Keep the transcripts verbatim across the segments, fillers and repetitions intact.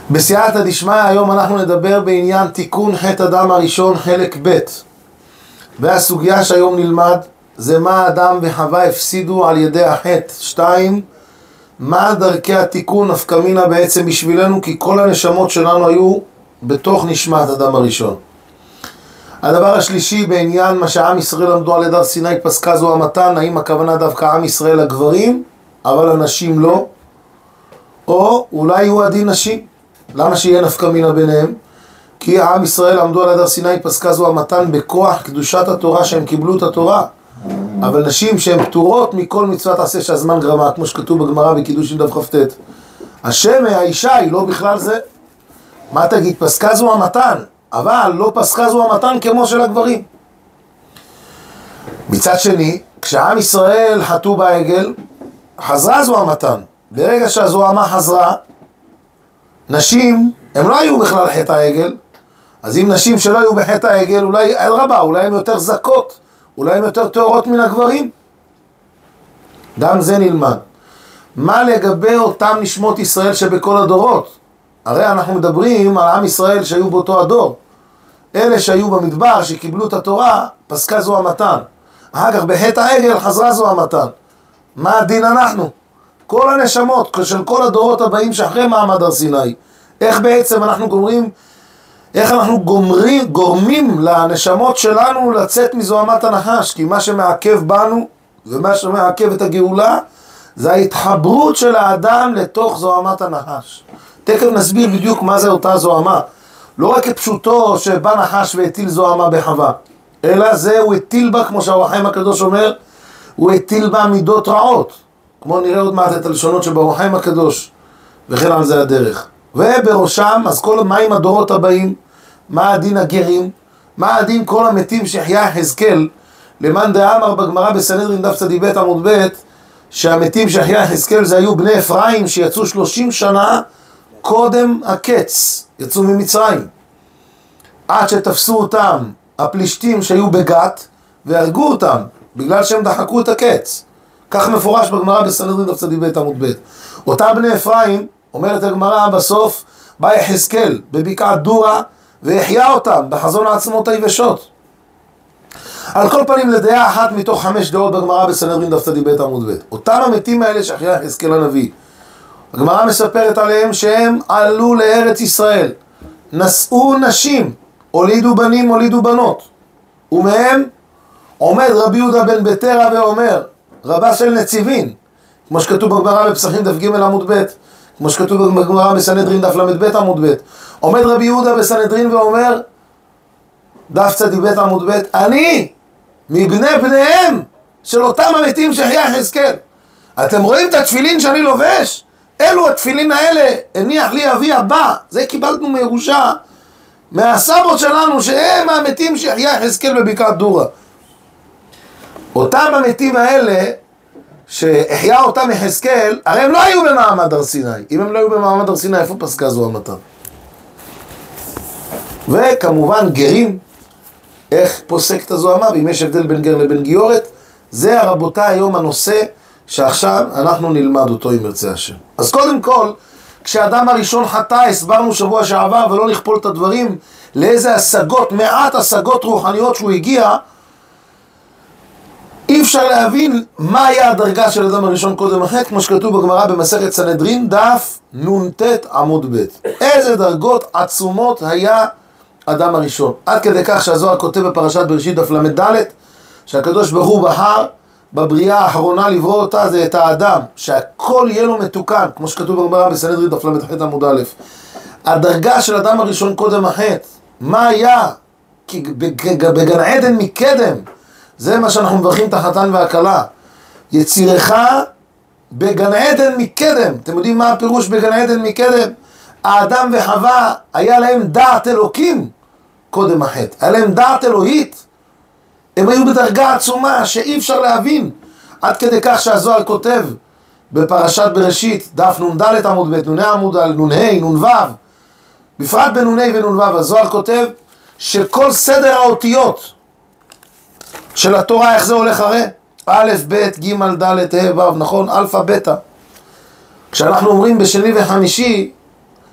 בסייעתא דשמיא, היום אנחנו נדבר בעניין תיקון חטא אדם הראשון חלק ב', והסוגיה שהיום נלמד זה מה אדם וחווה הפסידו על ידי החטא. שתיים, מה דרכי התיקון נפקא מינה בעצם בשבילנו, כי כל הנשמות שלנו היו בתוך נשמת אדם הראשון. הדבר השלישי בעניין מה שעם ישראל למדו על ידי הר סיני פסקה זו המתן, האם הכוונה דווקא עם ישראל הגברים אבל הנשים לא, או אולי הוא הדין נשים. למה שיהיה נפקא מינה ביניהם? כי עם ישראל למדו על ידי הר סיני פסקה זו המתן בכוח קדושת התורה שהם קיבלו את התורה, אבל נשים שהן פטורות מכל מצוות עשה שהזמן גרמה, כמו שכתוב בגמרא בקידושין דף כ"ט. השם האישה היא לא בכלל זה. מה תגיד? פסקה זו המתן, אבל לא פסקה זו המתן כמו של הגברים. מצד שני, כשעם ישראל חטאו בעגל, חזרה זו המתן. ברגע שהזוהמה חזרה, נשים, הם לא היו בכלל חטא העגל. אז אם נשים שלא היו בחטא העגל, אולי רבה, אולי הן יותר זכות, אולי הן יותר טהורות מן הגברים. גם זה נלמד. מה לגבי אותם נשמות ישראל שבכל הדורות? הרי אנחנו מדברים על עם ישראל שהיו באותו הדור. אלה שהיו במדבר, שקיבלו את התורה, פסקה זו המתן. אחר כך בחטא העגל חזרה זו המתן. מה הדין אנחנו? כל הנשמות של כל הדורות הבאים שאחרי מעמד הר סיני. איך בעצם אנחנו גומרים, איך אנחנו גומרים, גורמים לנשמות שלנו לצאת מזוהמת הנחש? כי מה שמעכב בנו ומה שמעכב את הגאולה זה ההתחברות של האדם לתוך זוהמת הנחש. תכף נסביר בדיוק מה זה אותה זוהמה. לא רק כפשוטו שבא נחש והטיל זוהמה בחווה, אלא זה הוא הטיל בה, כמו שהאור החיים הקדוש אומר, הוא הטיל בה מידות רעות, כמו נראה עוד מעט את הלשונות שבאור החיים הקדוש, וכן על זה הדרך. ובראשם, אז כל מה עם הדורות הבאים? מה הדין הגרים? מה הדין כל המתים שהחיה יחזקאל? למאן דאמר בגמרא בסנהדרין דף צ"ב עמוד ב', שהמתים שהחיה יחזקאל זה היו בני אפרים שיצאו שלושים שנה קודם הקץ, יצאו ממצרים, עד שתפסו אותם הפלישתים שהיו בגת והרגו אותם בגלל שהם דחקו את הקץ. כך מפורש בגמרא בסנהדרין דף צ"ב עמוד ב'. אותם בני אפרים, אומרת הגמרא בסוף, בא יחזקאל בבקעת דורה והחיה אותם בחזון העצמות היבשות. על כל פנים, לדעה אחת מתוך חמש דעות בגמרא בסנהדרין דף צ"ב עמוד ב', אותם המתים האלה שהחיה יחזקאל הנביא, הגמרא מספרת עליהם שהם עלו לארץ ישראל, נשאו נשים, הולידו בנים, הולידו בנות, ומהם עומד רבי יהודה בן ביתרא ואומר, רבה של נציבין, כמו שכתוב בגמרא בפסחים דף ג' עמוד ב', כמו שכתוב בגמרא בסנהדרין דף ל"ב עמוד ב', עומד רבי יהודה בסנהדרין ואומר, דף צ"ב עמוד ב', אני מבני בניהם של אותם המתים שהחיה יחזקאל. אתם רואים את התפילין שאני לובש? אלו התפילין האלה הניח לי אבי הבא, זה קיבלנו מירושה מהסבות שלנו, שהם המתים שהחיה יחזקאל בבקעת דורה. אותם המתים האלה שהחיה אותם יחזקאל, הרי הם לא היו במעמד הר סיני. אם הם לא היו במעמד הר סיני, איפה פסקה זו המתן? וכמובן גרים, איך פוסק את הזוהמה, ואם יש הבדל בין גר לבין גיורת, זה הרבותיי היום הנושא שעכשיו אנחנו נלמד אותו עם ירצה השם. אז קודם כל, כשאדם הראשון חטא, הסברנו שבוע שעבר, ולא נכפול את הדברים, לאיזה השגות, מעט השגות רוחניות שהוא הגיע, אי אפשר להבין מה היה הדרגה של אדם הראשון קודם החטא, כמו שכתוב בגמרא במסכת סנהדרין, דף נ"ט עמוד ב'. איזה דרגות עצומות היה אדם הראשון. עד כדי כך שהזוהר כותב בפרשת בראשית דף ל"ד, שהקדוש ברוך הוא בחר בבריאה האחרונה לברוא אותה, זה את האדם, שהכל יהיה לו מתוקן, כמו שכתוב בגמרא בסנהדרין דף ל"ח עמוד א'. הדרגה של אדם הראשון קודם החטא, מה היה? כי בגן עדן מקדם, זה מה שאנחנו מברכים את החתן והכלה, יצירך בגן עדן מקדם. אתם יודעים מה הפירוש בגן עדן מקדם? האדם וחווה היה להם דעת אלוקים קודם החטא, היה להם דעת אלוהית, הם היו בדרגה עצומה שאי אפשר להבין, עד כדי כך שהזוהר כותב בפרשת בראשית דף נ"ד עמוד ב', נ"ה עמוד על נ"ה, נ"ו, בפרט בנ"ה ונ"ו, הזוהר כותב שכל סדר האותיות של התורה, איך זה הולך הרי? א', ב', ג', ד', ה', ו', נכון? אלפא, בטא. כשאנחנו אומרים בשני וחמישי,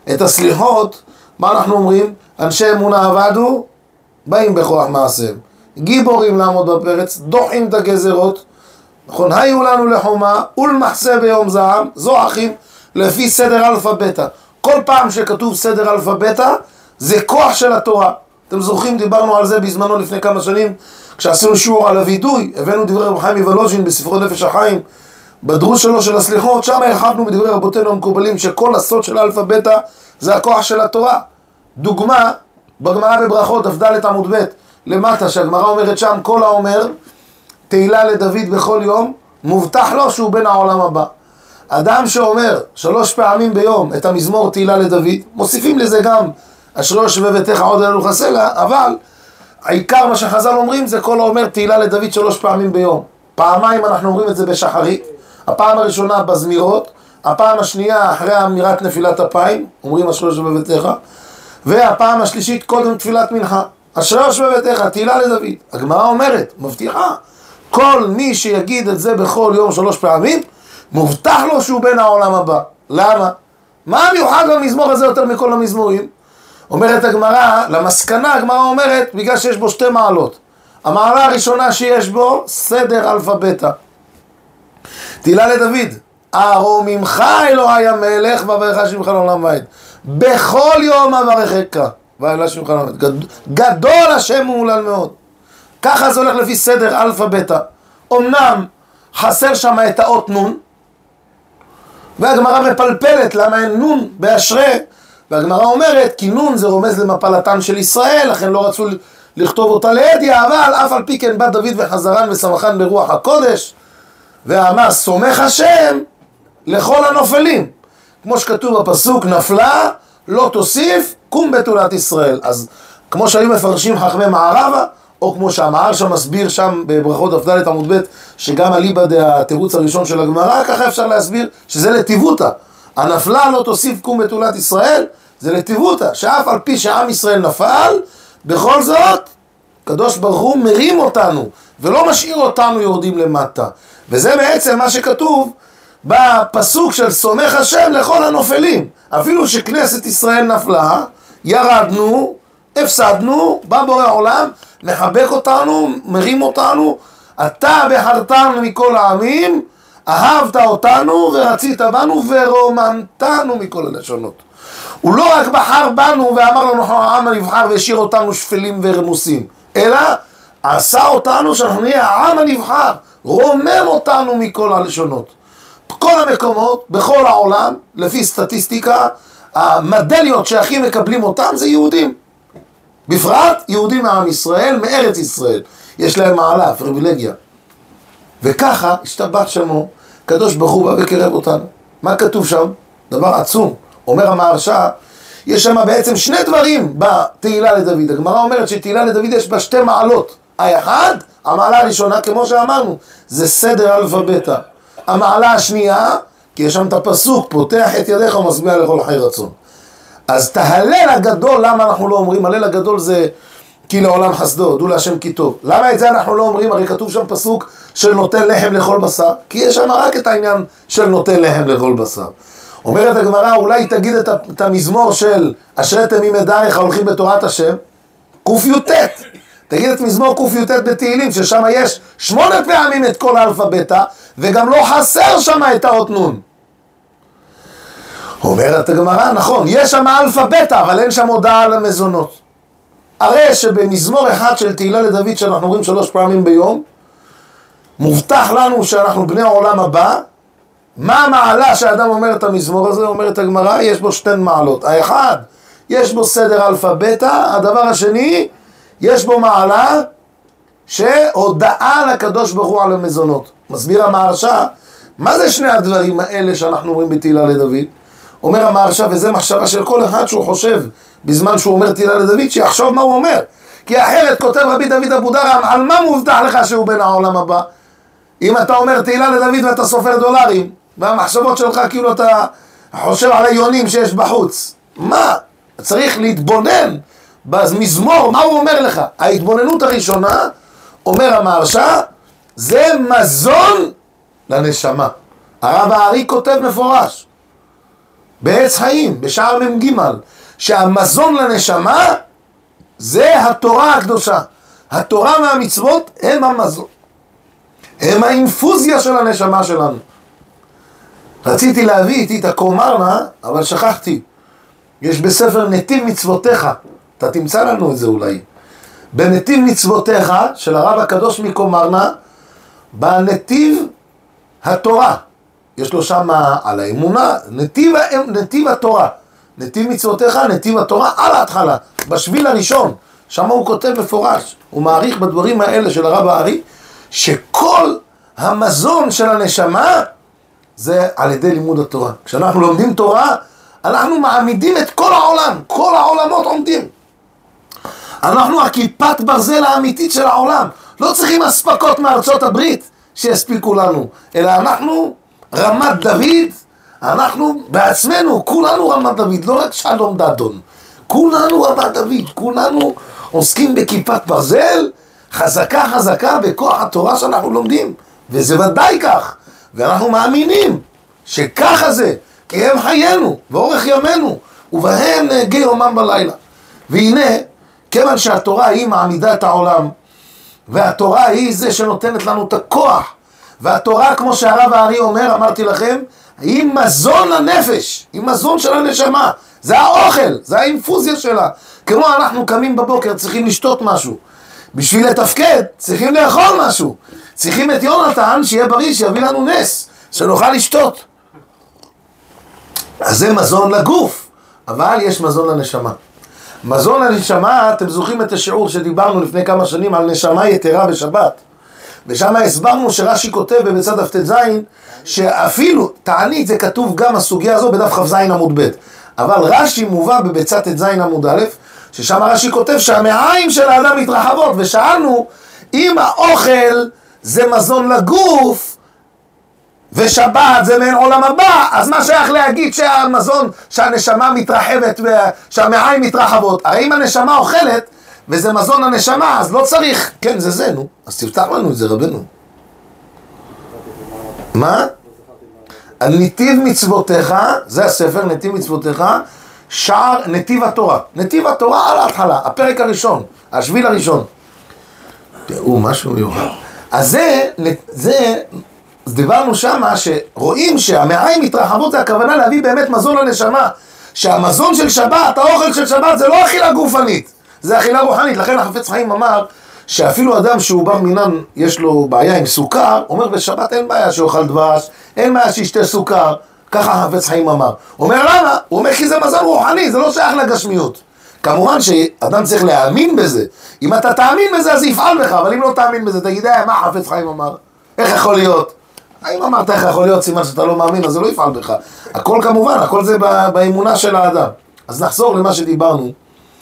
את הסליחות, מה אנחנו אומרים? אנשי אמונה עבדו, באים בכוח מעשיהם. גיבורים לעמוד בפרץ, דוחים את הגזרות, נכון, היו לנו לחומה, ולמחסה ביום זעם, זו אחים, לפי סדר אלפא בטא. כל פעם שכתוב סדר אלפא בטא, זה כוח של התורה. אתם זוכרים, דיברנו על זה בזמנו לפני כמה שנים, כשעשינו שיעור על הוידוי, הבאנו דברי רב חיים מוולוז'ין בספרו נפש החיים, בדרוש שלו של הסליחות, שם הרחבנו בדברי רבותינו המקובלים, שכל הסוד של אלפא בטא זה הכוח של התורה. דוגמה, בגמרא בברכות, דף ד' עמוד ב', למטה, שהגמרא אומרת שם, כל האומר, תהילה לדוד בכל יום, מובטח לו שהוא בן העולם הבא. אדם שאומר שלוש פעמים ביום את המזמור תהילה לדוד, מוסיפים לזה גם אשרי יושבי ביתך עוד אלו חסלה, אבל העיקר מה שחז"ל אומרים זה כל האומר תהילה לדוד שלוש פעמים ביום. פעמיים אנחנו אומרים את זה בשחרית, הפעם הראשונה בזמירות, הפעם השנייה אחרי אמירת נפילת אפיים, אומרים אשרי יושבי ביתך, והפעם השלישית קודם תפילת מנחה. אשרי יושבי ביתך, תהילה לדוד. הגמרא אומרת, מבטיחה, כל מי שיגיד את זה בכל יום שלוש פעמים, מובטח לו שהוא בן העולם הבא. למה? מה המיוחד במזמור הזה יותר מכל המזמורים? אומרת הגמרא, למסקנה הגמרא אומרת, בגלל שיש בו שתי מעלות. המעלה הראשונה שיש בו, סדר אלפא בטא. תהילה לדוד, ארום ממך אלוהי המלך, ואברך שמך לעולם ועד. בכל יום אברכך, ואברך שמך לעולם ועד. גדול השם ומהולל מאוד. ככה זה הולך לפי סדר אלפא בטא. אמנם חסר שם את האות נון, והגמרא מפלפלת למה אין נון באשרי, והגמרא אומרת כי נון זה רומז למפלתן של ישראל, לכן לא רצו לכתוב אותה לאדיה, אבל אף על פי כן בא דוד וחזרן ושמחן ברוח הקודש, ואמר סומך השם לכל הנופלים, כמו שכתוב בפסוק, נפלה לא תוסיף קום בתולת ישראל. אז כמו שהיו מפרשים חכמי מערבה, או כמו שהמהר שם מסביר שם בברכות דף ד' עמוד ב', שגם אליבא התירוץ הראשון של הגמרא, ככה אפשר להסביר שזה לטיבותא. הנפלה לא תוסיף קום בתולת ישראל, זה לטיבותא, שאף על פי שעם ישראל נפל, בכל זאת, קדוש ברוך הוא מרים אותנו, ולא משאיר אותנו יורדים למטה. וזה בעצם מה שכתוב בפסוק של סומך השם לכל הנופלים. אפילו שכנסת ישראל נפלה, ירדנו, הפסדנו, בא בורא עולם, מחבק אותנו, מרים אותנו, אתה בחרתנו מכל העמים, אהבת אותנו ורצית בנו ורוממתנו מכל הלשונות. הוא לא רק בחר בנו ואמר לנו אנחנו העם הנבחר והשאיר אותנו שפלים ורמוסים, אלא עשה אותנו שאנחנו נהיה העם הנבחר, רומם אותנו מכל הלשונות. בכל המקומות, בכל העולם, לפי סטטיסטיקה, המדליות שהכי מקבלים אותם זה יהודים. בפרט יהודים מעם ישראל, מארץ ישראל. יש להם מעלה, פריבילגיה. וככה השתבח שמו, קדוש ברוך הוא בא וקרב אותנו. מה כתוב שם? דבר עצום. אומר המהרש"א, יש שם בעצם שני דברים בתהילה לדוד. הגמרא אומרת שתהילה לדוד יש בה שתי מעלות. האחד, המעלה הראשונה, כמו שאמרנו, זה סדר אלפא בטא. המעלה השנייה, כי יש שם את הפסוק, פותח את ידיך ומשביע לכל חי רצון. אז את ההלל הגדול, למה אנחנו לא אומרים? הלל הגדול זה כי לעולם חסדו, הודו להשם כי טוב. למה את זה אנחנו לא אומרים? הרי כתוב שם פסוק של נותן לחם לכל בשר, כי יש שם רק את העניין של נותן לחם לכל בשר. אומרת הגמרא, אולי תגיד את המזמור של אשרי תמימי דרך ההולכים בתורת השם, ק"ט. תגיד את מזמור ק"ט בתהילים, ששם יש שמונה פעמים את כל אלפא בטא, וגם לא חסר שם את האות נון. אומרת הגמרא, נכון, יש שם אלפא בטא, אבל אין שם הודעה על המזונות. הרי שבמזמור אחד של תהילה לדוד, שאנחנו אומרים שלוש פעמים ביום, מובטח לנו שאנחנו בני העולם הבא. מה המעלה שהאדם אומר את המזמור הזה? אומרת הגמרא, יש בו שתי מעלות. האחד, יש בו סדר אלפא בטא. הדבר השני, יש בו מעלה שהודעה לקדוש ברוך הוא על המזונות. מסביר המהרש"א, מה זה שני הדברים האלה שאנחנו אומרים בתהילה לדוד? אומר המהרש"א, וזה מחשבה של כל אחד שהוא חושב בזמן שהוא אומר תהילה לדוד, שיחשוב מה הוא אומר. כי אחרת כותב רבי דוד אבודרהם, על מה מובטח לך שהוא בן העולם הבא? אם אתה אומר תהילה לדוד ואתה סופר דולרים, והמחשבות שלך כאילו אתה חושב על היונים שיש בחוץ. מה? צריך להתבונן במזמור, מה הוא אומר לך? ההתבוננות הראשונה, אומר המהרש"א, זה מזון לנשמה. הרב הארי כותב מפורש. בעץ חיים, בשער מ"ג, שהמזון לנשמה זה התורה הקדושה. התורה והמצוות הם המזון, הם האינפוזיה של הנשמה שלנו. רציתי להביא איתי את הקומרנה, אבל שכחתי. יש בספר נתיב מצוותיך, אתה תמצא לנו את זה אולי. בנתיב מצוותיך של הרב הקדוש מקומרנה, בנתיב התורה. יש לו שם על האמונה, נתיב, נתיב התורה. נתיב מצוותיך, נתיב התורה, על ההתחלה, בשביל הראשון. שם הוא כותב מפורש, הוא מעריך בדברים האלה של הרב הארי, שכל המזון של הנשמה זה על ידי לימוד התורה. כשאנחנו לומדים תורה, אנחנו מעמידים את כל העולם, כל העולמות עומדים. אנחנו הכיפת ברזל האמיתית של העולם. לא צריכים אספקות מארצות הברית שיספיקו לנו, אלא אנחנו רמת דוד, אנחנו בעצמנו, כולנו רמת דוד, לא רק שלום דדון. כולנו רמת דוד, כולנו עוסקים בכיפת ברזל, חזקה חזקה בכוח התורה שאנחנו לומדים. וזה ודאי כך. ואנחנו מאמינים שככה זה, כי הם חיינו ואורך ימינו, ובהם נהגי יומם בלילה. והנה, כיוון שהתורה היא מעמידה את העולם, והתורה היא זה שנותנת לנו את הכוח, והתורה, כמו שהרב הארי אומר, אמרתי לכם, היא מזון לנפש, היא מזון של הנשמה, זה האוכל, זה האינפוזיה שלה. כמו אנחנו קמים בבוקר, צריכים לשתות משהו. בשביל לתפקד, צריכים לאכול משהו. צריכים את יונתן שיהיה בריא, שיביא לנו נס, שנוכל לשתות. אז זה מזון לגוף, אבל יש מזון לנשמה. מזון לנשמה, אתם זוכרים את השיעור שדיברנו לפני כמה שנים על נשמה יתרה בשבת. ושם הסברנו שרש"י כותב בבצע דף ט"ז, שאפילו, תענית זה כתוב גם הסוגיה הזו בדף כ"ז עמוד ב', אבל רש"י מובא בבצע ט"ז עמוד א', ששם רש"י כותב שהמעיים של האדם מתרחבות, ושאלנו, אם האוכל זה מזון לגוף, ושבת זה מעין עולם הבא, אז מה שייך להגיד שהמזון, שהנשמה מתרחבת, שהמעיים מתרחבות? הרי אם הנשמה אוכלת, וזה מזון הנשמה, אז לא צריך, כן, זה זה, נו. אז תפתח לנו את זה, רבנו. מה? על נתיב מצוותיך, זה הספר, נתיב מצוותיך, שער נתיב התורה. נתיב התורה על ההתחלה, הפרק הראשון, השביל הראשון. תראו, משהו יורד. אז זה, זה, אז דיברנו שמה שרואים שהמעיים מתרחבות, זה הכוונה להביא באמת מזון לנשמה. שהמזון של שבת, האוכל של שבת, זה לא אכילה גופנית, זה אכילה רוחנית. לכן החפץ חיים אמר שאפילו אדם שהוא בר מינן, יש לו בעיה עם סוכר, אומר בשבת אין בעיה שאוכל דבש, אין בעיה שישתה סוכר. ככה החפץ חיים אמר. הוא אומר למה? הוא אומר כי זה מזון רוחני, זה לא שייך לגשמיות. כמובן שאדם צריך להאמין בזה. אם אתה תאמין בזה אז זה יפעל בך, אבל אם לא תאמין בזה, תגיד, אה, מה החפץ חיים אמר? איך יכול להיות? אם אמרת איך יכול להיות, סימן שאתה לא מאמין, אז זה לא יפעל בך. הכל כמובן, הכל זה באמונה של האדם. אז נחזור למה שדיברנו.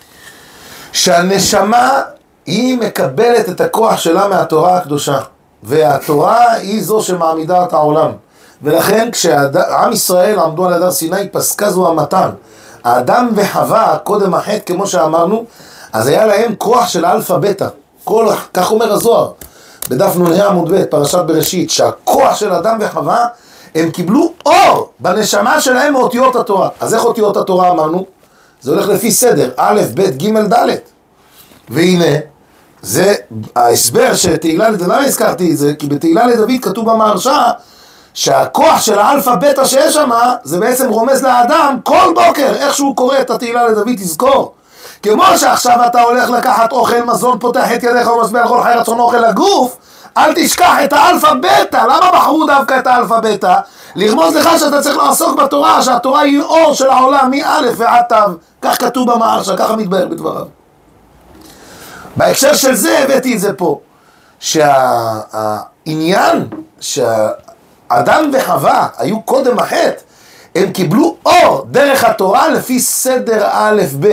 שהנשמה היא מקבלת את הכוח שלה מהתורה הקדושה. והתורה היא זו שמעמידה את העולם. ולכן כשעם ישראל עמדו על הדר סיני, פסקה זו המתן. האדם וחווה, קודם החטא, כמו שאמרנו, אז היה להם כוח של אלפא בטא. כל, כך אומר הזוהר, בדף נ"ה עמוד ב', פרשת בראשית, שהכוח של אדם וחווה, הם קיבלו אור בנשמה שלהם מאותיות התורה. אז איך אותיות התורה אמרנו? זה הולך לפי סדר, א', ב', ג', ד'. והנה, זה ההסבר שתהילה לדוד, למה הזכרתי את זה? כי בתהילה לדוד כתוב במהרש"א, שהכוח של האלפא בטא שיש שם, זה בעצם רומז לאדם, כל בוקר, איך שהוא קורא את התהילה לדוד, תזכור. כמו שעכשיו אתה הולך לקחת אוכל, מזון, פותח את ידיך ומשביע לכל חי רצון אוכל לגוף, אל תשכח את האלפא בטא. למה בחרו דווקא את האלפא בטא? לרמוז לך שאתה צריך לעסוק בתורה, שהתורה היא אור של העולם, מא' ועד ת'. כך כתוב במהרש"א, ככה מתבהר בדבריו. בהקשר של זה הבאתי את זה פה, שהעניין שהאדם וחווה היו קודם החטא, הם קיבלו אור דרך התורה לפי סדר א' ב'.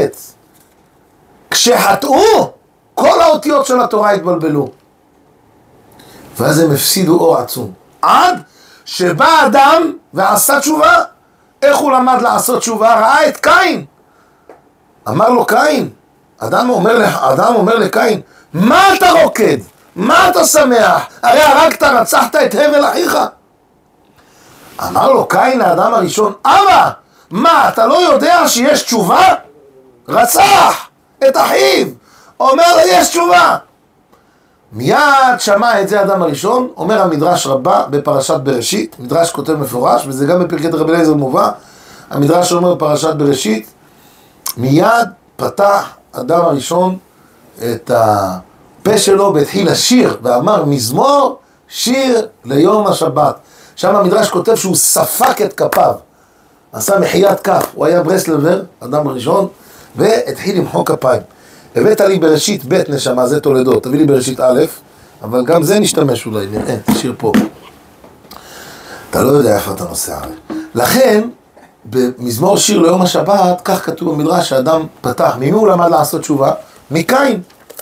כשחטאו, כל האותיות של התורה התבלבלו. ואז הם הפסידו אור עצום. עד שבא אדם ועשה תשובה. איך הוא למד לעשות תשובה? ראה את קין. אמר לו קין, אדם אומר, אדם אומר לקין, מה אתה רוקד? מה אתה שמח? הרי הרגת, רצחת את הבל אחיך. אמר לו קין, האדם הראשון, אבא, מה, אתה לא יודע שיש תשובה? רצח את אחיו, אומר לו יש תשובה. מיד שמע את זה האדם הראשון, אומר המדרש רבה בפרשת בראשית, מדרש כותב מפורש, וזה גם בפרקי רבי אליעזר מובא, המדרש אומר בפרשת בראשית, מיד פתח אדם הראשון את הפה שלו והתחיל לשיר, ואמר מזמור שיר ליום השבת. שם המדרש כותב שהוא ספק את כפיו, עשה מחיית כף, הוא היה ברסלבר, אדם הראשון, והתחיל למחוא כפיים. הבאת לי בראשית ב' נשמה, זה תולדות, תביא לי בראשית א', אבל גם זה נשתמש אולי, נראה, תשאיר פה. אתה לא יודע איפה אתה נוסע. לכן, במזמור שיר ליום השבת, כך כתוב במדרש שהאדם פתח. ממי הוא למד לעשות תשובה? מקין.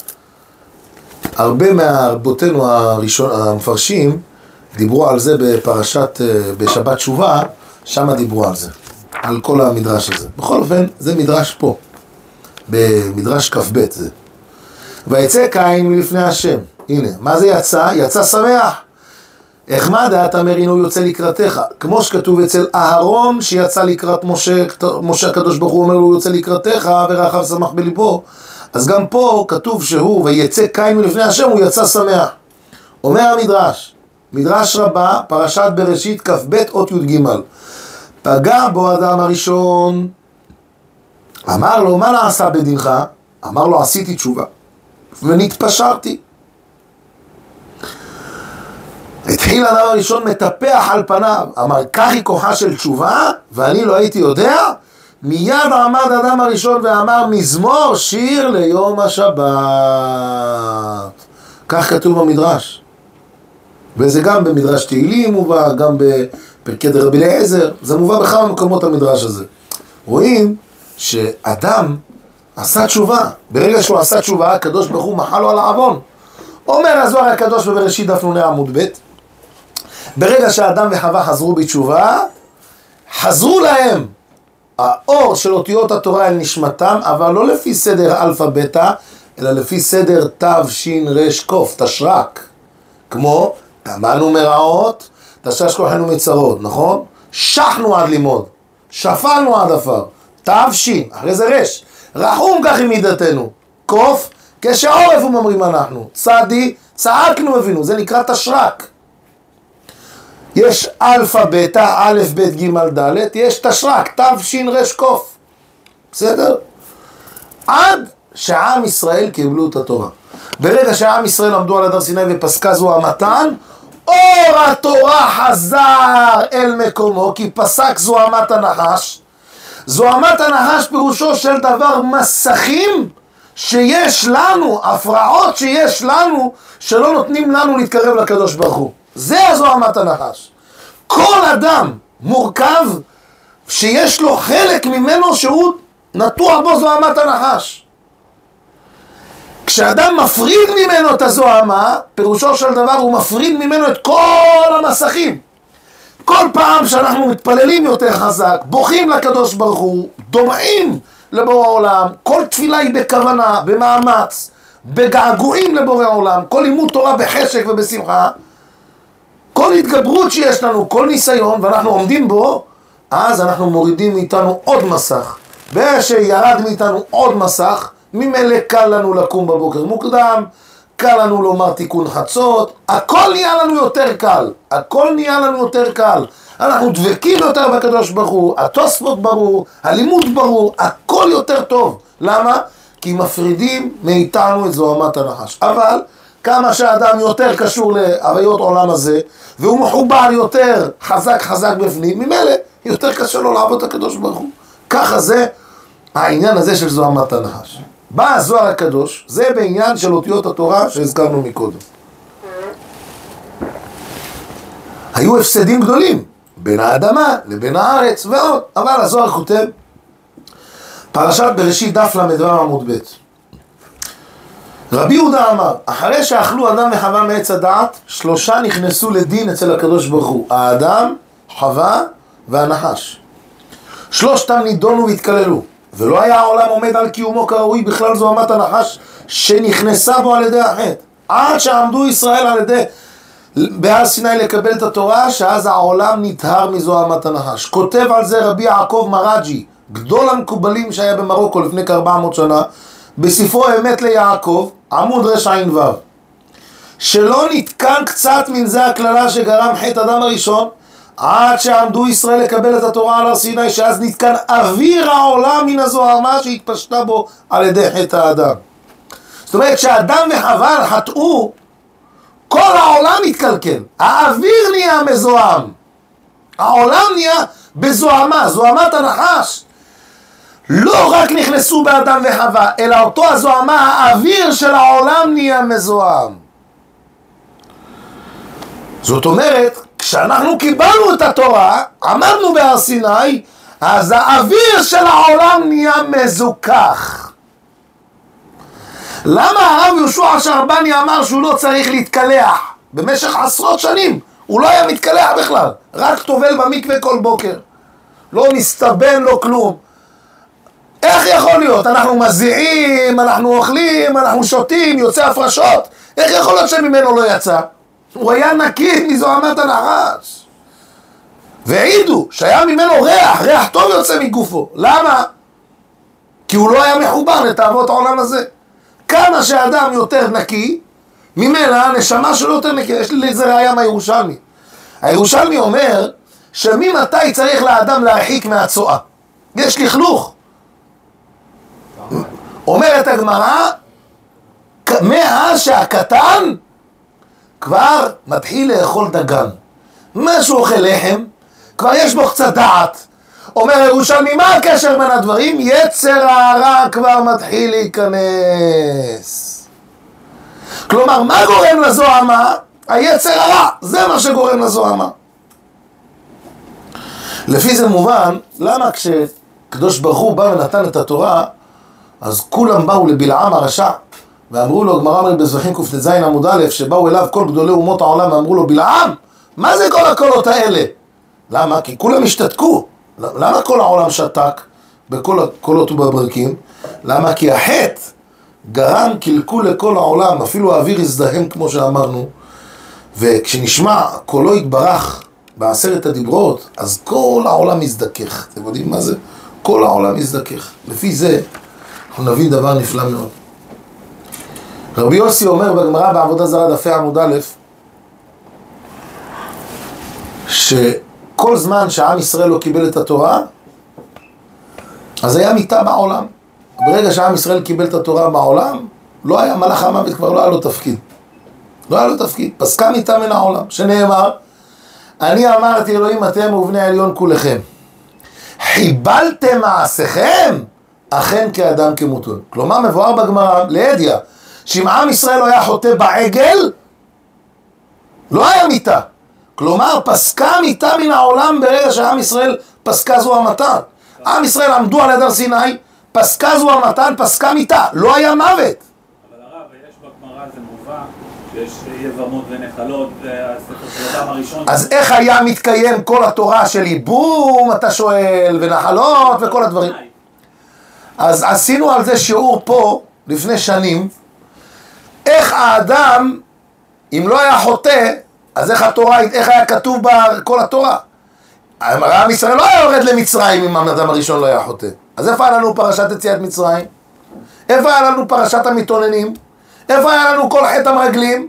הרבה מהרבותינו הראשון, המפרשים, דיברו על זה בפרשת, בשבת תשובה, שם דיברו על זה, על כל המדרש הזה. בכל אופן, זה מדרש פה. במדרש כ"ב זה. ויצא קין מלפני השם. הנה, מה זה יצא? יצא שמח. החמד אתה מרינו יוצא לקראתך. כמו שכתוב אצל אהרון שיצא לקראת משה, משה הקדוש ברוך הוא אומר לו יוצא לקראתך ורחב שמח בליבו. אז גם פה כתוב שהוא ויצא קין מלפני השם הוא יצא שמח. אומר המדרש, מדרש רבה, פרשת בראשית כ"ב אות י"ג. פגע בו האדם הראשון, אמר לו, מה נעשה בדינך? אמר לו, עשיתי תשובה ונתפשרתי. התחיל האדם הראשון מטפח על פניו, אמר, כך היא כוחה של תשובה, ואני לא הייתי יודע. מיד עמד האדם הראשון ואמר, מזמור שיר ליום השבת. כך כתוב במדרש. וזה גם במדרש תהילים מובא, גם בפרקי רבי אליעזר, זה מובא בכמה מקומות המדרש הזה. רואים שאדם עשה תשובה, ברגע שהוא עשה תשובה, הקדוש ברוך הוא מחל לו על העוון. אומר הזוהר הקדוש בבראשית דף נ"ה עמוד ב', ברגע שהאדם וחווה חזרו בתשובה, חזרו להם האור של אותיות התורה אל נשמתם, אבל לא לפי סדר אלפא בטא, אלא לפי סדר תו שין רש קוף, תשרק. כמו, טמנו מרעות, תשש כוחנו מצרות, נכון? שחנו עד לימוד, שפלנו עד עפר. תו שין, אחרי זה רש, רחום כך עם מידתנו. קוף, כשעורף הם אומרים אנחנו. צדי, צעקנו הבינו, זה נקרא תשרק. יש אלפא בטא, א' ב' ג' ד', יש תשרק, תו שין רש קוף. בסדר? עד שעם ישראל קיבלו את התורה. ברגע שעם ישראל עמדו על הדר סיני ופסקה זו המתן, אור התורה חזר אל מקומו, כי פסק זוהמת הנחש. זוהמת הנחש פירושו של דבר מסכים שיש לנו, הפרעות שיש לנו, שלא נותנים לנו להתקרב לקדוש ברוך הוא. זה הזוהמת הנחש. כל אדם מורכב שיש לו חלק ממנו שהוא נטוע בו זוהמת הנחש. כשאדם מפריד ממנו את הזוהמה, פירושו של דבר הוא מפריד ממנו את כל המסכים. כל פעם שאנחנו מתפללים יותר חזק, בוכים לקדוש ברוך הוא, דומעים לבורא עולם, כל תפילה היא בכוונה, במאמץ, בגעגועים לבורא עולם, כל לימוד תורה בחשק ובשמחה, כל התגברות שיש לנו, כל ניסיון, ואנחנו עומדים בו, אז אנחנו מורידים מאיתנו עוד מסך. ושירד מאיתנו עוד מסך, ממילא קל לנו לקום בבוקר מוקדם, קל לנו לומר תיקון חצות, הכל נהיה לנו יותר קל, הכל נהיה לנו יותר קל. אנחנו דבקים יותר בקדוש ברוך הוא, התוספות ברור, הלימוד ברור, הכל יותר טוב. למה? כי מפרידים מאיתנו את זוהמת הנחש. אבל כמה שהאדם יותר קשור להוויות עולם הזה, והוא מחובר יותר חזק חזק בפנים, ממילא יותר קשה לו לעבוד את הקדוש ברוך הוא. ככה זה העניין הזה של זוהמת הנחש. בא הזוהר הקדוש, זה בעניין של אותיות התורה שהזכרנו מקודם. היו הפסדים גדולים, בין האדמה לבין הארץ ועוד, אבל הזוהר כותב, פרשת בראשית דף למדבר עמוד ב', רבי יהודה אמר, אחרי שאכלו אדם וחווה מעץ הדעת, שלושה נכנסו לדין אצל הקדוש ברוך הוא, האדם, חווה והנחש. שלושתם נידונו והתקללו. ולא היה העולם עומד על קיומו כראוי, בכלל זוהמת הנחש שנכנסה בו על ידי החטא. עד שעמדו ישראל על ידי בהר סיני לקבל את התורה, שאז העולם נטהר מזוהמת הנחש. כותב על זה רבי יעקב מרג'י, גדול המקובלים שהיה במרוקו לפני כ-ארבע מאות שנה, בספרו אמת ליעקב, עמוד רע"ו, שלא נתקן קצת מן זה הכללה שגרם חטא אדם הראשון, עד שעמדו ישראל לקבל את התורה על הר סיני, שאז נתקן אוויר העולם מן הזוהמה שהתפשטה בו על ידי חטא האדם. זאת אומרת שאדם וחווה חטאו, כל העולם מתקלקל, האוויר נהיה מזוהם, העולם נהיה בזוהמה, זוהמת הנחש. לא רק נכנסו באדם וחווה, אלא אותו הזוהמה, האוויר של העולם נהיה מזוהם. זאת אומרת, כשאנחנו קיבלנו את התורה, עמדנו בהר סיני, אז האוויר של העולם נהיה מזוכח. למה הרב יהושע שרבני אמר שהוא לא צריך להתקלח? במשך עשרות שנים הוא לא היה מתקלח בכלל, רק טובל במקווה כל בוקר, לא מסתבן, לא כלום. איך יכול להיות? אנחנו מזיעים, אנחנו אוכלים, אנחנו שותים, יוצא הפרשות, איך יכול להיות שממנו לא יצא? הוא היה נקי מזוהמת הנחש. והעידו שהיה ממנו ריח, ריח טוב יוצא מגופו. למה? כי הוא לא היה מחובר לתאוות העולם הזה. כמה שאדם יותר נקי, ממנה הנשמה שלו יותר נקי. יש לי איזה ראיה מהירושלמי. הירושלמי אומר שממתי צריך לאדם להרחיק מהצואה. יש לכלוך. אומרת הגמרא, מאז שהקטן כבר מתחיל לאכול דגן. מה שהוא אוכל לחם, כבר יש בו קצת דעת. אומר ירושלמי, מה הקשר בין הדברים? יצר הרע כבר מתחיל להיכנס. כלומר, מה גורם לזוהמה? היצר הרע, זה מה שגורם לזוהמה. לפי זה מובן, למה כשקדוש ברוך הוא בא ונתן את התורה, אז כולם באו לבלעם הרשע, ואמרו לו, גמרא אומרת בזבחים קט"ז עמוד א', שבאו אליו כל גדולי אומות העולם, ואמרו לו, בלעם, מה זה כל הקולות האלה? למה? כי כולם השתתקו. למה כל העולם שתק בכל הקולות ובברקים? למה? כי החטא גרם קלקול לכל העולם, אפילו האוויר הזדהם כמו שאמרנו, וכשנשמע קולו יתברך בעשרת הדיברות, אז כל העולם יזדכך. אתם יודעים מה זה? כל העולם יזדכך. לפי זה אנחנו נבין דבר נפלא מאוד. רבי יוסי אומר בגמרא בעבודה זרה דף עמוד א', שכל זמן שעם ישראל לא קיבל את התורה, אז היה מיתה בעולם. ברגע שעם ישראל קיבל את התורה בעולם, לא היה מלאך המוות, כבר לא היה לו תפקיד. לא היה לו תפקיד, פסקה מיתה מן העולם, שנאמר, אני אמרתי אלוהים אתם ובני העליון כולכם, חיבלתם מעשיכם, אכן כאדם כמותון. כלומר מבואר בגמרא, לידיה, שאם עם ישראל לא היה חוטא בעגל, לא היה מיתה. כלומר, פסקה מיתה מן העולם ברגע שעם ישראל פסקה זו המתן. עם ישראל עמדו על הר סיני, פסקה זו המתן, פסקה מיתה, לא היה מוות. אבל הרב, יש בגמרא זה מובא, שיש יבמות ונחלות, והספר של אדם הראשון. אז איך היה מתקיים כל התורה של ייבום, אתה שואל, ונחלות וכל הדברים? אז עשינו על זה שיעור פה, לפני שנים, איך האדם, אם לא היה חוטא, אז איך התורה, איך היה כתוב בכל התורה? עם ישראל לא היה יורד למצרים אם האדם הראשון לא היה חוטא. אז איפה היה לנו פרשת יציאת מצרים? איפה היה לנו פרשת המתאוננים? איפה היה לנו כל חטא המרגלים?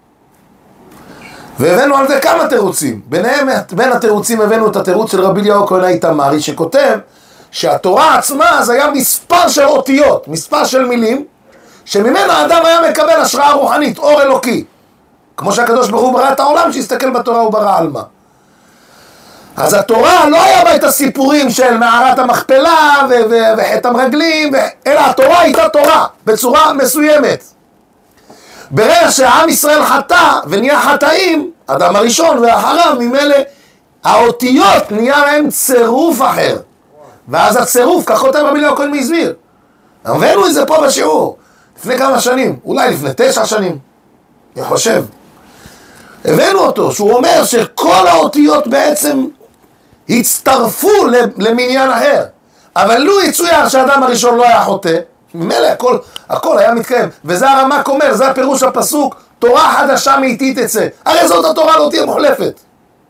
והבאנו על זה כמה תירוצים. ביניהם, בין התירוצים הבאנו את התירוץ של רבי אליהו הכהן האיתמרי, שכותב שהתורה עצמה זה היה מספר של אותיות, מספר של מילים, שממנו האדם היה מקבל השראה רוחנית, אור אלוקי. כמו שהקדוש ברוך הוא ברא את העולם, שיסתכל בתורה הוא ברא עלמה. אז התורה לא היה בה את הסיפורים של מערת המכפלה ו- ו- וחטא המרגלים, ו- אלא התורה הייתה תורה, בצורה מסוימת. ברגע שהעם ישראל חטא ונהיה חטאים, אדם הראשון ואחריו, ממילא האותיות נהיה להם צירוף אחר. ואז הצירוף, כך כותב רבי אליהו הכהן מהסביר. הבאנו את זה פה בשיעור, לפני כמה שנים, אולי לפני תשע שנים, אני חושב. הבאנו אותו, שהוא אומר שכל האותיות בעצם הצטרפו למניין אחר. אבל לו יצויר שהאדם הראשון לא היה חוטא, ממילא הכל, הכל היה מתקיים. וזה הרמ"ק אומר, זה הפירוש הפסוק, תורה חדשה מאיתי תצא. הרי זאת התורה לא תהיה מוחלפת.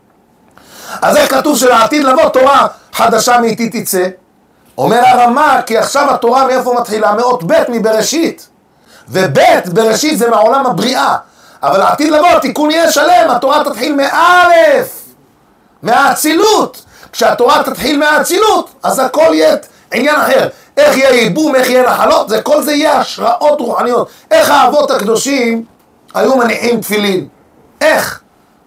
אז איך כתוב שלעתיד לבוא תורה חדשה מאיתי תצא? אומר הרמ"א, כי עכשיו התורה מאיפה מתחילה? מאות ב' מבראשית. וב' בראשית זה מעולם הבריאה. אבל לעתיד לבוא התיקון יהיה שלם, התורה תתחיל מאלף, מהאצילות. כשהתורה תתחיל מהאצילות, אז הכל יהיה עניין אחר. איך יהיה ייבום, איך יהיה נחלות, זה, כל זה יהיה השראות רוחניות. איך האבות הקדושים היו מניחים תפילין? איך?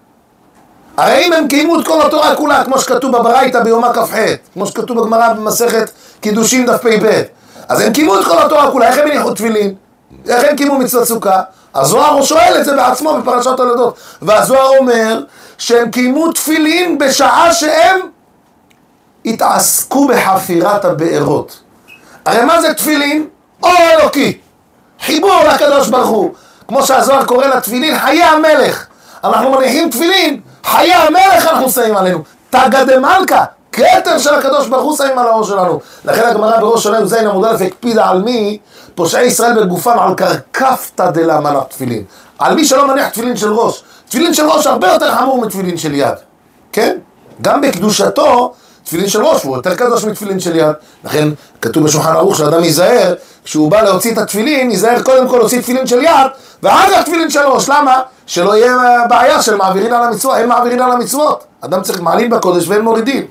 הרי אם הם קיימו את כל התורה כולה, כמו שכתוב בברייתא ביומא כ"ח, כמו שכתוב בגמרא במסכת קידושין דף פ"ב, אז הם קיימו את כל התורה כולה, איך הם הניחו תפילין? איך הם קיימו מצוות סוכה? הזוהר שואל את זה בעצמו בפרשת תולדות, והזוהר אומר שהם קיימו תפילין בשעה שהם התעסקו בחפירת הבארות. הרי מה זה תפילין? אור אלוקי, חיבור לקדוש ברוך הוא, כמו שהזוהר קורא לתפילין חיי המלך. אנחנו מניחים תפילין, חיי המלך אנחנו שמים עלינו, תגא דמלכא, כתר של הקדוש ברוך הוא שמים על האור שלנו. לכן הגמרא בראש שלנו זין עמוד א' הקפידה על מי? פושעי ישראל בגופם, על קרקפתא דלה מנח תפילין, על מי שלא מניח תפילין של ראש. תפילין של ראש הרבה יותר חמור מתפילין של יד, כן? גם בקדושתו תפילין של ראש הוא יותר קדוש מתפילין של יד. לכן כתוב בשולחן ערוך שאדם ייזהר, כשהוא בא להוציא את התפילין, ייזהר קודם כל להוציא תפילין של יד ואחר כך תפילין של ראש. למה? שלא יהיה בעיה של מעבירים על המצוות. אין מעבירים על המצוות, אדם צריך מעלים בקודש ואין מורידים.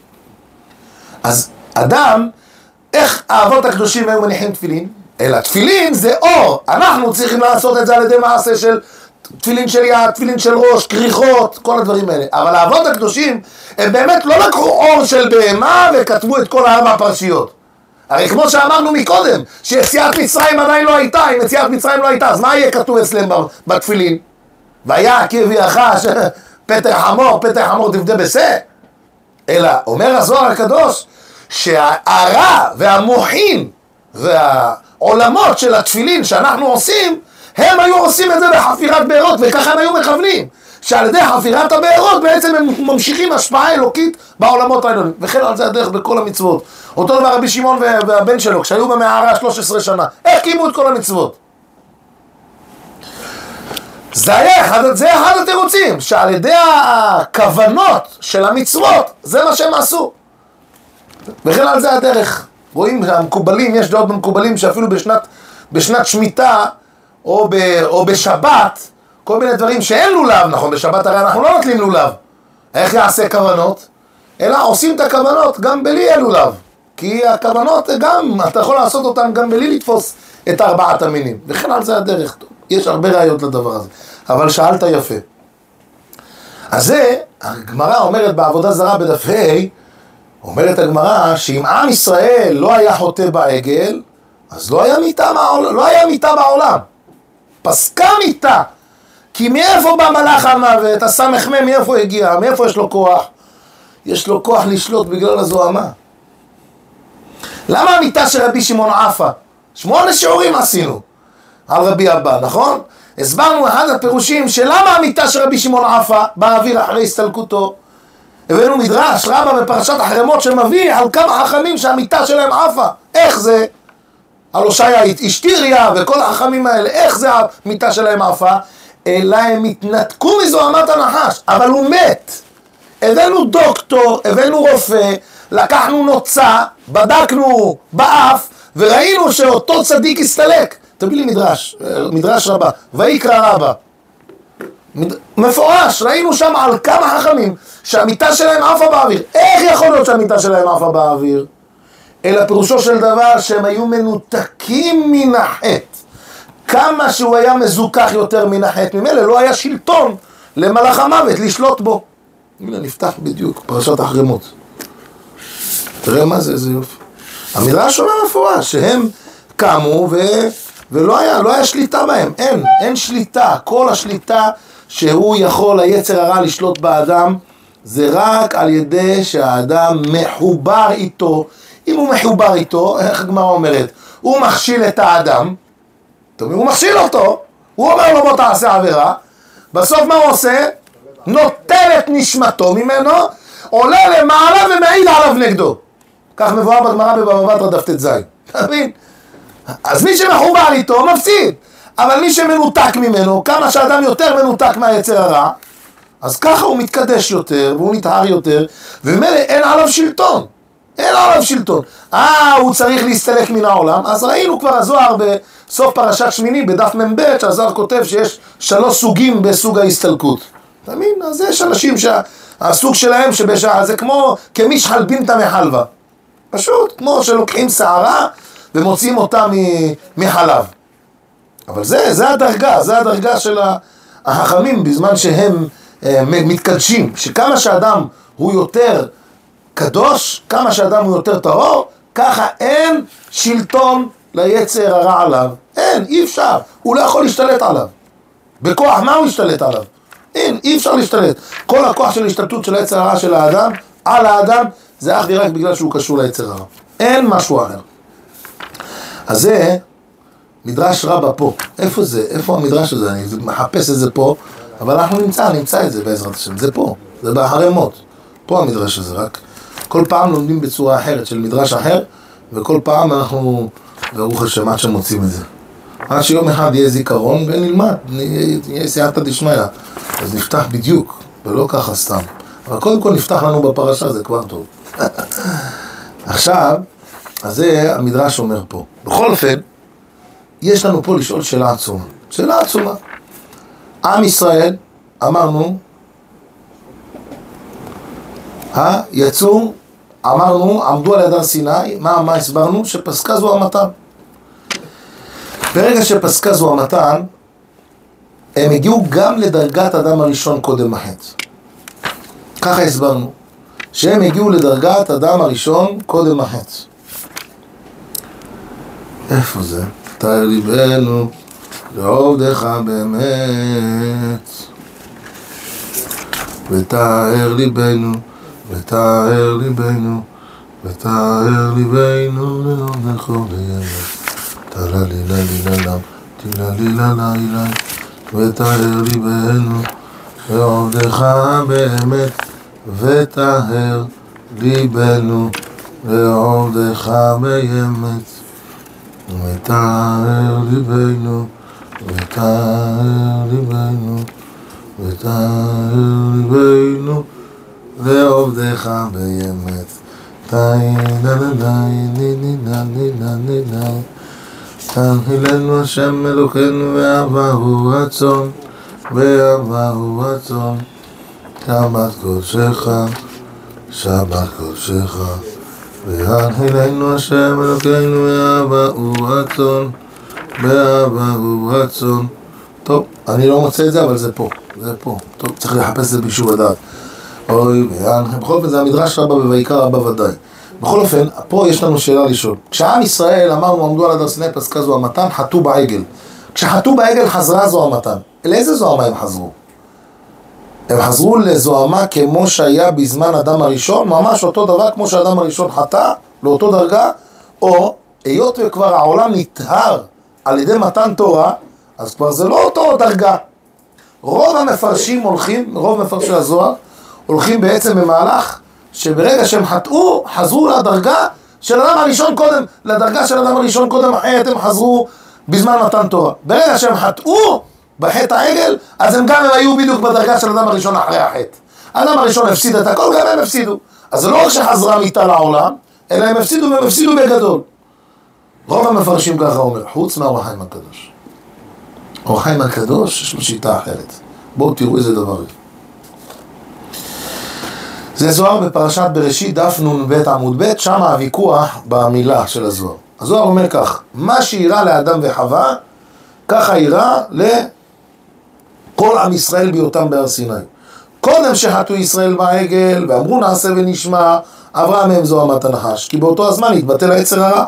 אז אדם, איך האבות הקדושים היו מניחים תפילין? אלא תפילין זה אור, אנחנו צריכים לעשות את זה על ידי מעשה של תפילין של יד, תפילין של ראש, כריכות, כל הדברים האלה. אבל האבות הקדושים הם באמת לא לקחו אור של בהמה וכתבו את כל הארבע הפרשיות. הרי כמו שאמרנו מקודם, שיציאת מצרים עדיין לא הייתה, אם יציאת מצרים לא הייתה, אז מה יהיה כתוב אצלם בתפילין? והיה כי הביאך פתח חמור, פתח חמור תפדה בשה. אלא אומר הזוהר הקדוש שהרע והמוחין והעולמות של התפילין שאנחנו עושים, הם היו עושים את זה בחפירת בארות, וככה הם היו מכוונים, שעל ידי חפירת הבארות בעצם הם ממשיכים השפעה אלוקית בעולמות העליונים. וכן על זה הדרך בכל המצוות. אותו דבר רבי שמעון והבן שלו, כשהיו במערה שלוש עשרה שנה, איך קיימו את כל המצוות? זה היה אחד, זה אחד התירוצים, שעל ידי הכוונות של המצוות, זה מה שהם עשו. וכן על זה הדרך. רואים שהמקובלים, יש דעות במקובלים שאפילו בשנת, בשנת שמיטה, או, ב, או בשבת, כל מיני דברים שאין לולב, נכון, בשבת הרי אנחנו לא נוטלים לולב. איך יעשה כוונות? אלא עושים את הכוונות גם בלי לולב. כי הכוונות גם, אתה יכול לעשות אותן גם בלי לתפוס את ארבעת המינים. וכן על זה הדרך. יש הרבה ראיות לדבר הזה. אבל שאלת יפה. אז זה, הגמרא אומרת בעבודה זרה בדף ה', אומרת הגמרא שאם עם ישראל לא היה חוטא בעגל, אז לא היה מיתה, לא היה מיתה בעולם. פסקה מיתה. כי מאיפה בא מלאך המוות? הסמך מם, מאיפה הגיע? מאיפה יש לו כוח? יש לו כוח לשלוט בגלל הזוהמה. למה המיתה של רבי שמעון עפה? שמונה שיעורים עשינו על רבי אבא, נכון? הסברנו אחד הפירושים שלמה המיתה של רבי שמעון עפה באוויר אחרי הסתלקותו. הבאנו מדרש רבה בפרשת החרמות שמביא על כמה חכמים שהמיתה שלהם עפה. איך זה? על הושעיה אשתיריה וכל החכמים האלה, איך זה המיתה שלהם עפה? אלא הם התנתקו מזוהמת הנחש, אבל הוא מת. הבאנו דוקטור, הבאנו רופא, לקחנו נוצה, בדקנו באף, וראינו שאותו צדיק הסתלק. תביא לי מדרש, מדרש רבה, ויקרא רבה. מפורש, ראינו שם על כמה חכמים שהמיטה שלהם עפה באוויר. איך יכול להיות שהמיטה שלהם עפה באוויר? אלא פירושו של דבר שהם היו מנותקים מן החטא. כמה שהוא היה מזוכח יותר מן החטא, ממילא לא היה שלטון למלאך המוות לשלוט בו. הנה נפתח בדיוק פרשת החרמות. תראה מה זה, זה יופי. המדרש אומר מפורש שהם קמו ו... ולא היה, לא היה שליטה בהם, אין, אין שליטה. כל השליטה שהוא יכול, היצר הרע לשלוט באדם, זה רק על ידי שהאדם מחובר איתו. אם הוא מחובר איתו, איך הגמרא אומרת? הוא מכשיל את האדם, הוא מכשיל אותו, הוא אומר לו בוא תעשה עבירה, בסוף מה הוא עושה? נוטל את נשמתו ממנו, עולה למעלה ומעיד עליו נגדו. כך מבואר בגמרא בבבא בתרא דף ט"ז. אתה מבין? אז מי שמחובר איתו מפסיד. אבל מי שמנותק ממנו, כמה שאדם יותר מנותק מהיצר הרע, אז ככה הוא מתקדש יותר, והוא נטהר יותר, וממילא אין עליו שלטון. אין עליו שלטון. אה, הוא צריך להסתלק מן העולם. אז ראינו כבר הזוהר בסוף פרשת שמיני, בדף מ"ב, שהזוהר כותב שיש שלוש סוגים בסוג ההסתלקות. אתה מבין? אז יש אנשים שהסוג שלהם שבשעה, זה כמו כמישחל בינתא מחלבה. פשוט, כמו שלוקחים שערה ומוצאים אותה מחלב. אבל זה, זה הדרגה, זה הדרגה של החכמים בזמן שהם אה, מתקדשים. שכמה שאדם הוא יותר קדוש, כמה שאדם הוא יותר טהור, ככה אין שלטון ליצר הרע עליו. אין, אי אפשר. הוא לא יכול להשתלט עליו. בכוח, מה הוא ישתלט עליו? אין, אי אפשר להשתלט. כל הכוח של ההשתלטות של היצר הרע של האדם, על האדם, זה אך ורק בגלל שהוא קשור ליצר הרע. אין משהו אחר. אז זה מדרש רבה פה. איפה זה? איפה המדרש הזה? אני מחפש את זה פה, אבל אנחנו נמצא, נמצא את זה בעזרת השם. זה פה, זה באחרי מות. פה המדרש הזה, רק כל פעם לומדים בצורה אחרת של מדרש אחר, וכל פעם אנחנו, ברוך השם, עד שמוצאים את זה. עד שיום אחד יהיה זיכרון ונלמד, יהיה סייעתא דשמיא. אז נפתח בדיוק, ולא ככה סתם. אבל קודם כל נפתח לנו בפרשה, זה כבר טוב. עכשיו, אז זה המדרש אומר פה. בכל אופן, יש לנו פה לשאול שאלה עצומה. שאלה עצומה. עם ישראל, אמרנו, אה, יצאו, אמרנו, עמדו על יד הר סיני, מה, מה הסברנו? שפסקה זו המתן. ברגע שפסקה זו המתן, הם הגיעו גם לדרגת אדם הראשון קודם החטא. ככה הסברנו, שהם הגיעו לדרגת אדם הראשון קודם החטא. איפה זה? תאר ליבנו לעובדך באמת, ותאר ליבנו, ותאר ליבנו, ותאר ליבנו לעובדך באמת. תלה לי לה לי לה לה, תלה לי לה לה לה, ותאר ליבנו לעובדך באמת, ותאר ליבנו לעובדך באמת. ותאר ליבנו, ותאר ליבנו, ותאר ליבנו לעובדך באמת. תאי לה לה לה לה לה לה לה, תנחילנו השם אלוקינו ואהבה הוא רצון, ואהבה הוא רצון. שבת קודשך, שבת קודשך, והנחילנו השם אלוקינו ואהבה הוא רצון, ואהבה הוא רצון. טוב, אני לא מוצא את זה, אבל זה פה, זה פה. טוב, צריך לחפש את זה בישוב הדעת. אוי, בכל אופן זה המדרש רבה ובעיקר רבה ודאי. בכל אופן, פה יש לנו שאלה לשאול. כשעם ישראל, אמרנו, עמדו על הר סיני, פסקה זו המתן, חטאו בעגל. כשחטאו בעגל חזרה זו המתן. לאיזה זוהמה הם חזרו? הם חזרו לזוהמה כמו שהיה בזמן אדם הראשון, ממש אותו דבר כמו שאדם הראשון חטא, לאותו דרגה, או היות וכבר העולם נטהר על ידי מתן תורה, אז כבר זה לא אותו דרגה. רוב המפרשים הולכים, רוב מפרשי הזוהר, הולכים בעצם במהלך שברגע שהם חטאו, חזרו לדרגה של אדם הראשון קודם, לדרגה של אדם הראשון קודם, אחרת הם חזרו בזמן מתן תורה. ברגע שהם חטאו בחטא העגל, אז הם גם הם היו בדיוק בדרגה של אדם הראשון אחרי החטא. האדם הראשון הפסיד את הכל, גם הם הפסידו. אז זה לא רק שחזרה מיתה לעולם, אלא הם הפסידו והם הפסידו בגדול. רוב המפרשים ככה אומר, חוץ מהאור החיים הקדוש. אור החיים הקדוש יש לו שיטה אחרת. בואו תראו איזה דבר. זה זוהר בפרשת בראשית, דף נ"ב עמוד ב', שם הוויכוח במילה של הזוהר. הזוהר אומר כך, מה שאירע לאדם וחווה, ככה אירע לכל עם ישראל בהיותם בהר סיני. קודם שחטאו ישראל בעגל, ואמרו נעשה ונשמע, עברה מהם זוהמת הנחש, כי באותו הזמן התבטל היצר הרע.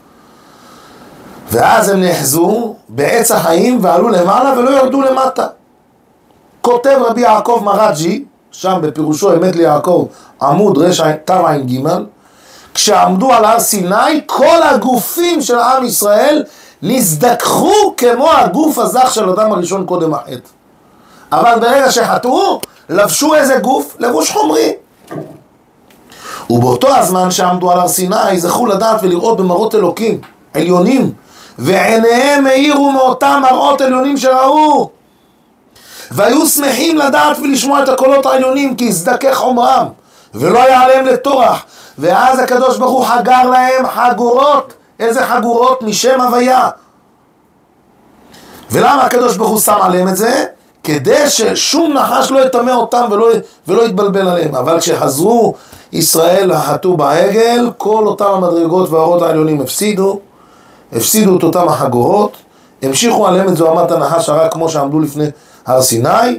ואז הם נחזו בעץ החיים ועלו למעלה ולא ירדו למטה. כותב רבי יעקב מרג'י, שם בפירושו אמת ליעקב, עמוד רשע תרעין ג', כשעמדו על הר סיני, כל הגופים של עם ישראל נזדככו כמו הגוף הזך של אדם הראשון קודם החטא. אבל ברגע שחטאו, לבשו איזה גוף? לבוש חומרי. ובאותו הזמן שעמדו על הר סיני, זכו לדעת ולראות במראות אלוקים, עליונים, ועיניהם האירו מאותם מראות עליונים שראו, והיו שמחים לדעת ולשמוע את הקולות העליונים, כי יזדכה חומרם, ולא היה עליהם לטורח. ואז הקדוש ברוך הוא חגר להם חגורות. איזה חגורות? משם הוויה. ולמה הקדוש ברוך הוא שם עליהם את זה? כדי ששום נחש לא יטמא אותם ולא, ולא יתבלבל עליהם. אבל כשחזרו ישראל לחתו בעגל, כל אותם המדרגות והאורות העליונים הפסידו, הפסידו את אותם החגורות, המשיכו עליהם את זוהמת הנחש הרע כמו שעמדו לפני הר סיני,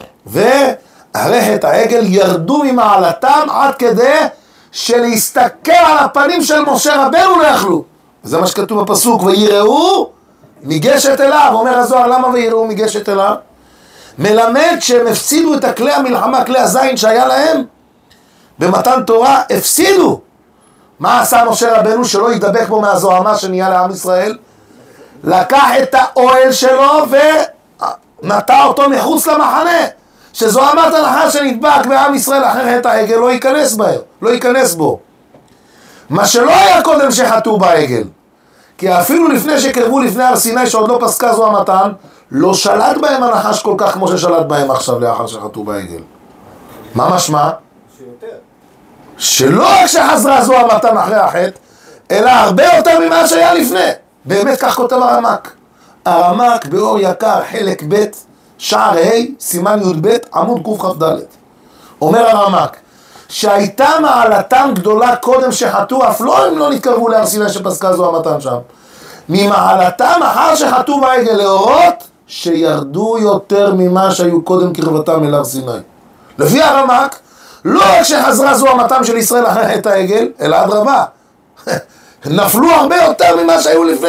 והרי העגל ירדו ממעלתם עד כדי שלהסתכל על הפנים של משה רבנו לא יכלו. וזה מה שכתוב בפסוק, ויראו מגשת אליו. אומר הזוהר, למה ויראו מגשת אליו? מלמד שהם הפסידו את הכלי המלחמה, כלי הזין שהיה להם במתן תורה, הפסידו. מה עשה משה רבנו? שלא ידבק בו מהזוהמה שנהיה לעם ישראל, לקח את האוהל שלו ונטע אותו מחוץ למחנה, שזוהמת הנחש שנדבק בעם ישראל אחרי חטא העגל לא ייכנס בו, לא ייכנס בו. מה שלא היה קודם שחטאו בעגל, כי אפילו לפני שקרבו לפני הר סיני שעוד לא פסקה זוהמתן, לא שלט בהם הנחש כל כך כמו ששלט בהם עכשיו לאחר שחטאו בעגל. מה משמע? שיותר. שלא רק שחזרה זוהמתן אחרי החטא, אלא הרבה יותר ממה שהיה לפני. באמת כך כותב הרמק. הרמק באור יקר חלק ב' שער ה' סימן י"ב עמוד קכ"ד. אומר הרמק שהייתה מעלתם גדולה קודם שחטאו, אף לא הם לא נתקרבו להר סיני שפסקה זוהמתן שם, ממעלתם אחר שחטאו בעגל, להורות שירדו יותר ממה שהיו קודם קרבתם אל הר סיני. לפי הרמק לא רק שחזרה זוהמתם של ישראל אחרי חטא העגל, אלא אדרבה, נפלו הרבה יותר ממה שהיו לפני.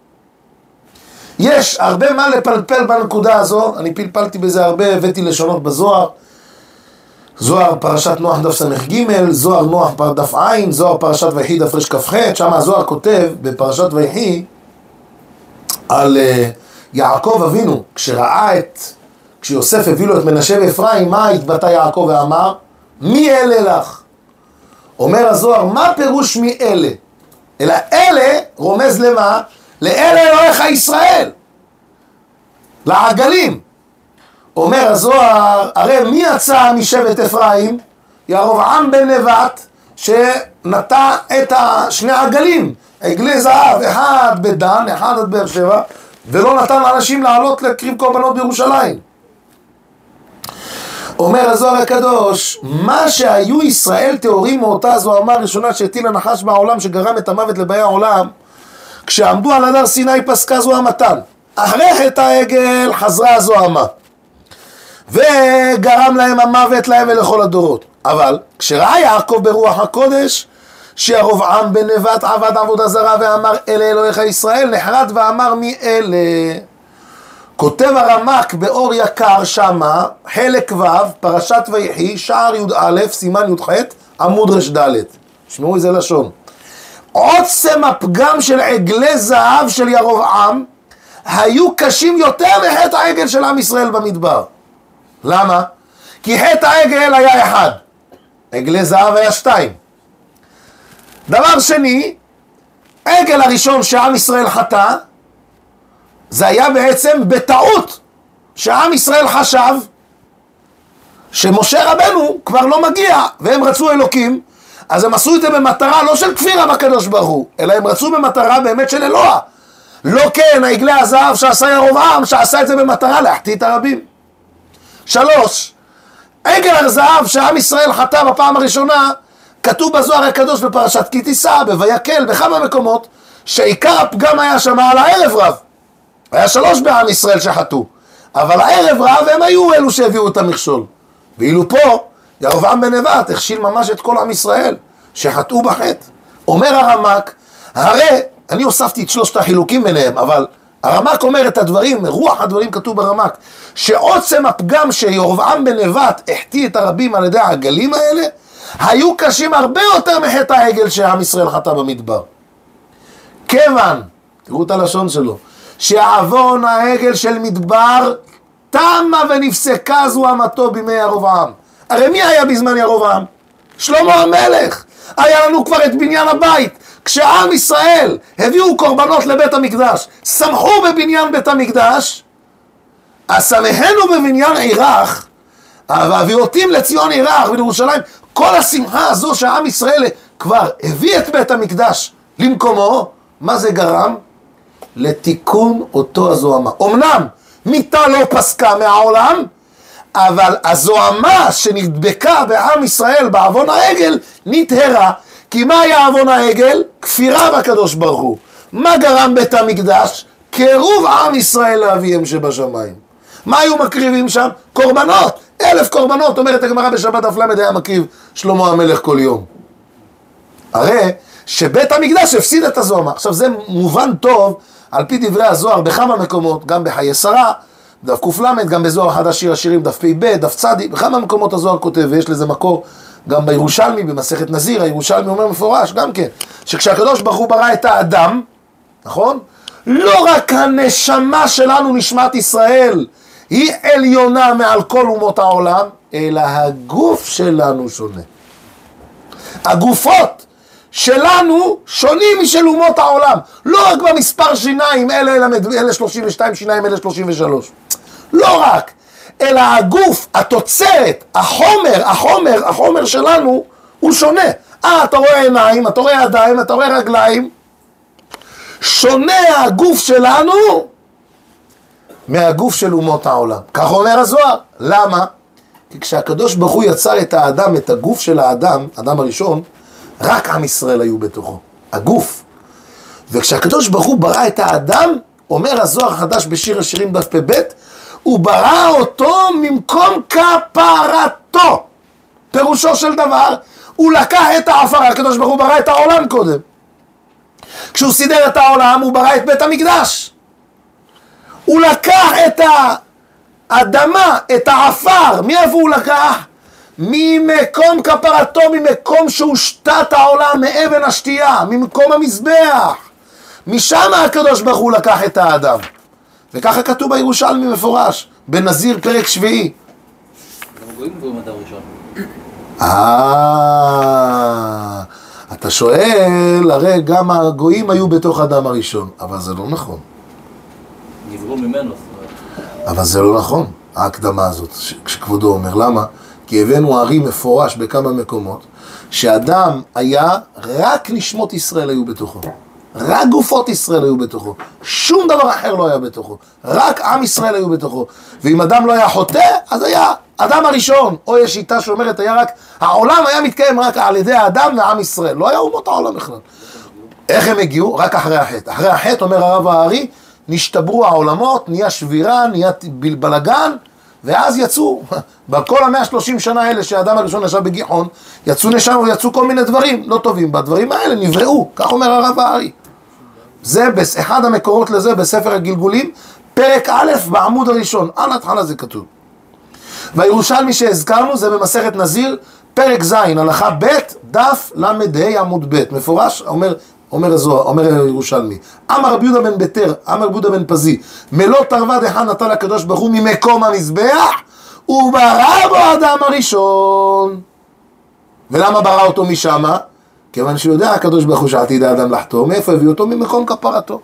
יש הרבה מה לפלפל בנקודה הזו, אני פלפלתי בזה הרבה, הבאתי לשונות בזוהר, זוהר פרשת נוח דף סמך ג', זוהר נוח דף עין, זוהר פרשת ויחי דף רש כ"ח. שם הזוהר כותב בפרשת ויחי על uh, יעקב אבינו, כשראה את, כשיוסף הביא לו את מנשה ואפרים, מה התבטא יעקב ואמר? מי אלה לך? אומר הזוהר, מה פירוש מי אלה? אלא אלה רומז למה? לאלה אלוהיך ישראל, לעגלים. אומר הזוהר, הרי מי יצא משבט אפרים? ירבעם בן נבט, שנטע את שני עגלים, עגלי זהב, אחד בדן, אחד עד באר שבע, ולא נתן לאנשים לעלות להקריב קורבנות בירושלים. אומר הזוהר הקדוש, מה שהיו ישראל טהורים מאותה זוהמה הראשונה שהטיל הנחש בעולם, שגרם את המוות לבאי העולם, כשעמדו על הר סיני פסקה זוהמתן. אחרי חטא העגל חזרה הזוהמה, וגרם להם המוות להם ולכל הדורות. אבל כשראה יעקב ברוח הקודש שירבעם בן נבט עבד עבודה זרה ואמר אלה אלוהיך ישראל, נחרד ואמר מי אלה? כותב הרמק באור יקר שמה, חלק ו' פרשת ויחי, שער י"א סימן י"ח עמוד ר"ד. שמעו איזה לשון. עוצם הפגם של עגלי זהב של ירבעם היו קשים יותר מחטא העגל של עם ישראל במדבר. למה? כי חטא העגל היה אחד, עגלי זהב היה שתיים. דבר שני, העגל הראשון שעם ישראל חטא, זה היה בעצם בטעות שעם ישראל חשב שמשה רבנו כבר לא מגיע, והם רצו אלוקים, אז הם עשו את זה במטרה לא של כפירה בקדוש ברוך הוא, אלא הם רצו במטרה באמת של אלוה. לא כן, העגלי הזהב שעשה ירבעם, שעשה את זה במטרה להחטיא את הרבים. שלוש, עגל הזהב שעם ישראל חטא בפעם הראשונה, כתוב בזוהר הקדוש בפרשת כי תישא, בויקל, בכמה מקומות, שעיקר הפגם היה שם על הערב רב. היה שלוש בעם ישראל שחטאו, אבל הערב רב הם היו אלו שהביאו את המכשול. ואילו פה, ירבעם בן נבט הכשיל ממש את כל עם ישראל שחטאו בחטא. אומר הרמק, הרי אני הוספתי את שלושת החילוקים ביניהם, אבל הרמק אומר את הדברים, רוח הדברים כתוב ברמק, שעוצם הפגם שירבעם בן נבט החטיא את הרבים על ידי העגלים האלה, היו קשים הרבה יותר מחטא העגל שעם ישראל חטא במדבר. כיוון, תראו את הלשון שלו, שעוון העגל של מדבר תמה ונפסקה זוהמתו בימי ירבעם. הרי מי היה בזמן ירבעם? שלמה המלך. היה לנו כבר את בניין הבית. כשעם ישראל הביאו קורבנות לבית המקדש, שמחו בבניין בית המקדש, השמחנו בבניין עירך, והביאותים לציון עירך ולירושלים, כל השמחה הזו שעם ישראל כבר הביא את בית המקדש למקומו, מה זה גרם? לתיקון אותו הזוהמה. אמנם מיתה לא פסקה מהעולם, אבל הזוהמה שנדבקה בעם ישראל בעוון העגל נטהרה. כי מה היה עוון העגל? כפירה בקדוש ברוך הוא. מה גרם בית המקדש? קירוב עם ישראל לאביהם שבשמיים. מה היו מקריבים שם? קורבנות. אלף קורבנות, אומרת הגמרא בשבת דף למד, היה מקריב שלמה המלך כל יום. הרי שבית המקדש הפסיד את הזוהמה. עכשיו זה מובן טוב על פי דברי הזוהר בכמה מקומות, גם בחיי שרה, דף ק"ל, גם בזוהר חדש שיר השירים, דף פ"ב, דף צדי, בכמה מקומות הזוהר כותב, ויש לזה מקור גם בירושלמי, במסכת נזיר, הירושלמי אומר מפורש, גם כן, שכשהקדוש ברוך הוא ברא את האדם, נכון? לא רק הנשמה שלנו, נשמת ישראל, היא עליונה מעל כל אומות העולם, אלא הגוף שלנו שונה. הגופות שלנו שונים משל אומות העולם. לא רק במספר שיניים, אלה, אלה, אלה שלושים ושתיים שיניים, אלה שלושים ושלוש. לא רק, אלא הגוף, התוצרת, החומר, החומר, החומר שלנו הוא שונה. אה, אתה רואה עיניים, אתה רואה ידיים, אתה רואה רגליים. שונה הגוף שלנו מהגוף של אומות העולם. כך אומר הזוהר. למה? כי כשהקדוש ברוך הוא יצר את האדם, את הגוף של האדם, האדם הראשון, רק עם ישראל היו בתוכו, הגוף. וכשהקדוש ברוך הוא ברא את האדם, אומר הזוהר החדש בשיר השירים דף פ"ב, הוא ברא אותו ממקום כפרתו. פירושו של דבר, הוא לקח את העפר, הקדוש ברוך הוא ברא את העולם קודם. כשהוא סידר את העולם, הוא ברא את בית המקדש. הוא לקח את האדמה, את העפר, מאיפה הוא לקח? ממקום כפרתו, ממקום שהושתת העולם, מאבן השתייה, ממקום המזבח. משם הקדוש ברוך הוא לקח את האדם. וככה כתוב בירושלמי מפורש, בנזיר פרק שביעי. גם הגויים גבוהים אדם ראשון. אה, אתה שואל, הרי גם הגויים היו בתוך אדם הראשון, אבל זה לא נכון. נבראו ממנו. אבל זה לא נכון, ההקדמה הזאת, כשכבודו אומר. למה? כי הבאנו הרי מפורש בכמה מקומות, שאדם היה, רק נשמות ישראל היו בתוכו. רק גופות ישראל היו בתוכו. שום דבר אחר לא היה בתוכו. רק עם ישראל היו בתוכו. ואם אדם לא היה חוטא, אז היה אדם הראשון. או יש שיטה שאומרת, היה רק, העולם היה מתקיים רק על ידי האדם ועם ישראל. לא היה אומות העולם בכלל. איך הם הגיעו? רק אחרי החטא. אחרי החטא, אומר הרב הארי, נשתברו העולמות, נהיה שבירה, נהיה בלגן, ואז יצאו, בכל המאה שלושים שנה האלה שהאדם הראשון ישב בגיחון, יצאו נשם ויצאו כל מיני דברים לא טובים. בדברים האלה נבראו, כך אומר הרב הארי. זה אחד המקורות לזה בספר הגלגולים, פרק א' בעמוד הראשון, על ההתחלה זה כתוב. והירושלמי שהזכרנו זה במסכת נזיר, פרק ז', הלכה ב', דף למד ה' עמוד ב', מפורש, אומר, אומר הזוהר, אומר ירושלמי. אמר רבי יהודה בן ביתר, אמר רבי יהודה בן פזי, מלוא תרבד אחד נתן לקדוש ברוך הוא ממקום המזבח, וברא בו האדם הראשון. ולמה ברא אותו משמה? כיוון שיודע הקדוש ברוך הוא שעתיד האדם לחטוא, מאיפה הביא אותו? ממקום כפרתו.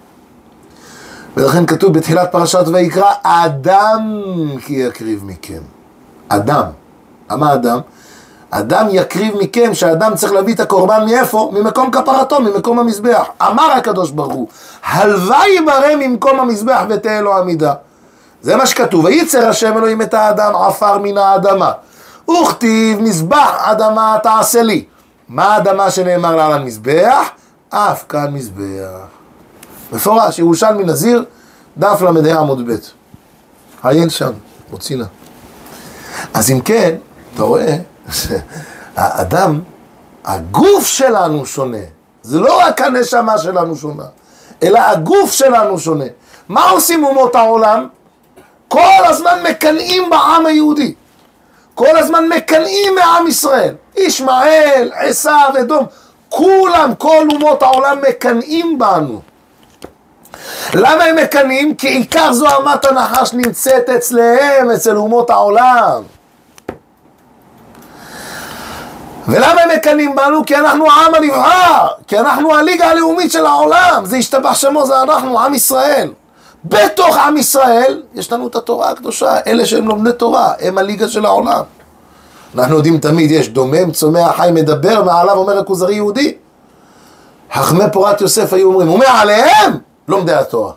ולכן כתוב בתחילת פרשת ויקרא, אדם כי יקריב מכם. אדם. למה אדם? אדם יקריב מכם, שהאדם צריך להביא את הקורבן מאיפה? ממקום כפרתו, ממקום המזבח. אמר הקדוש ברוך הוא, הלוואי יברא ממקום המזבח ותהיה לו עמידה. זה מה שכתוב, וייצר השם אלוהים את האדם עפר מן האדמה. וכתיב מזבח אדמה תעשה לי. מה האדמה שנאמר לה על המזבח? אף כאן מזבח. מפורש, ירושלמי נזיר, דף למד ה' עמוד ב'. עיין שם, מוצינה. אז אם כן, אתה רואה, האדם, הגוף שלנו שונה. זה לא רק הנשמה שלנו שונה, אלא הגוף שלנו שונה. מה עושים אומות העולם? כל הזמן מקנאים בעם היהודי. כל הזמן מקנאים מעם ישראל. ישמעאל, עשיו, אדום, כולם, כל אומות העולם מקנאים בנו. למה הם מקנאים? כי עיקר זוהמת הנחש נמצאת אצלהם, אצל אומות העולם. ולמה הם מקנים בנו? כי אנחנו העם הנבחר, כי אנחנו הליגה הלאומית של העולם, זה השתבח שמו, זה אנחנו, עם ישראל. בתוך עם ישראל יש לנו את התורה הקדושה, אלה שהם לומדי תורה, הם הליגה של העולם. אנחנו יודעים תמיד, יש דומם, צומח, חי, מדבר, מעליו אומר הכוזרי יהודי. חכמי פורת יוסף היו אומרים, ומעליהם לומדי התורה.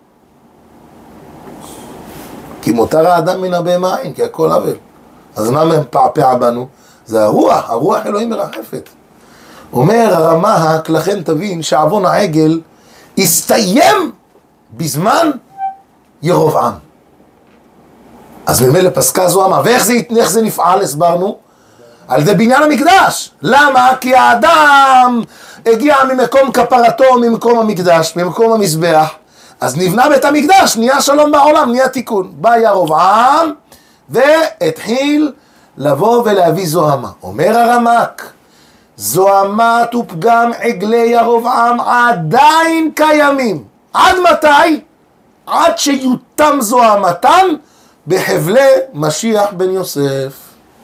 כי מותר האדם מן הבהמה אין, כי הכל עוול. אז מה מפעפע בנו? זה הרוח, הרוח אלוהים מרחפת. אומר הרמ"ק, לכן תבין שעוון העגל הסתיים בזמן ירבעם. אז ממילא פסקה זו אמר, ואיך זה, איך זה נפעל, הסברנו? על ידי בניין המקדש. למה? כי האדם הגיע ממקום כפרתו, ממקום המקדש, ממקום המזבח, אז נבנה בית המקדש, נהיה שלום בעולם, נהיה תיקון. בא ירבעם והתחיל לבוא ולהביא זוהמה. אומר הרמ"ק, זוהמת ופגם עגלי ירבעם עדיין קיימים. עד מתי? עד שיותם זוהמתן בחבלי משיח בן יוסף.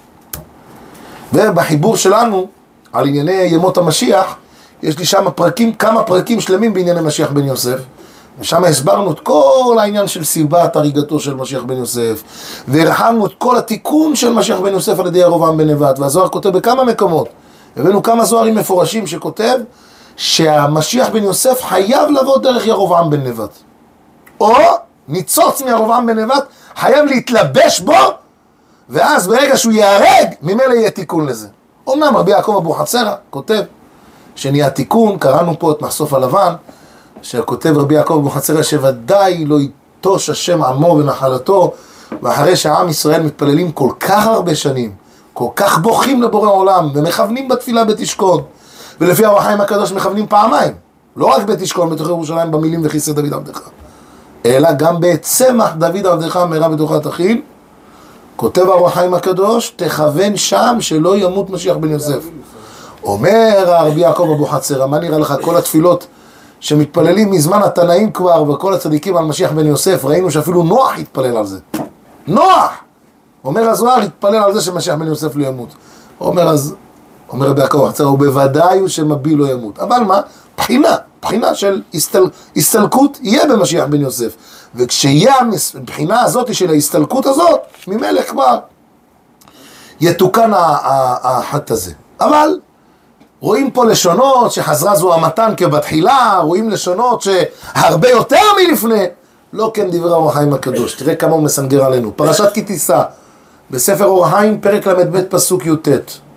ובחיבור שלנו על ענייני ימות המשיח, יש לי שם פרקים, כמה פרקים שלמים בענייני משיח בן יוסף, ושם הסברנו את כל העניין של סיבת הריגתו של משיח בן יוסף, והרחבנו את כל התיקון של משיח בן יוסף על ידי ירבעם בן נבט, והזוהר כותב בכמה מקומות, הבאנו כמה זוהרים מפורשים שכותב שהמשיח בן יוסף חייב לבוא דרך ירבעם בן נבט, או ניצוץ מירבעם בן נבט, חייב להתלבש בו, ואז ברגע שהוא יהרג, ממילא יהיה תיקון לזה. אומנם רבי יעקב אבוחצירא כותב שנהיה תיקון, קראנו פה את מחשוף הלבן, שכותב רבי יעקב אבוחצירא שוודאי לא יטוש השם עמו ונחלתו, ואחרי שהעם ישראל מתפללים כל כך הרבה שנים, כל כך בוכים לבורא עולם, ומכוונים בתפילה בתשכון, ולפי האור החיים הקדוש מכוונים פעמיים, לא רק בתשכון בתוך ירושלים במילים וכיסא דוד עבדך, אלא גם בצמח דוד עבדך מהרה בתוכה תכיל, כותב האור החיים הקדוש, תכוון שם שלא ימות משיח בן יוסף. אומר רבי יעקב אבוחצירא, מה נראה לך? כל התפילות שמתפללים מזמן התנאים כבר, וכל הצדיקים על משיח בן יוסף, ראינו שאפילו נוח התפלל על זה. נוח! אומר הזוהר, התפלל על זה שמשיח בן יוסף לא ימות. אומר אז, אומר רבי יעקב אבוחצירא, הוא בוודאי הוא שמביא לא ימות. אבל מה? בחינה, בחינה של הסתל, הסתלקות יהיה במשיח בן יוסף. וכשיהיה הבחינה הזאת של ההסתלקות הזאת, ממילא כבר יתוקן החטא הזה. אבל רואים פה לשונות שחזרה זוהמתן כבתחילה, רואים לשונות שהרבה יותר מלפני, לא כן דברי אור החיים הקדוש. תראה כמה הוא מסנגר עלינו. פרשת כי תישא, בספר אור החיים, פרק למד פסוק י"ט.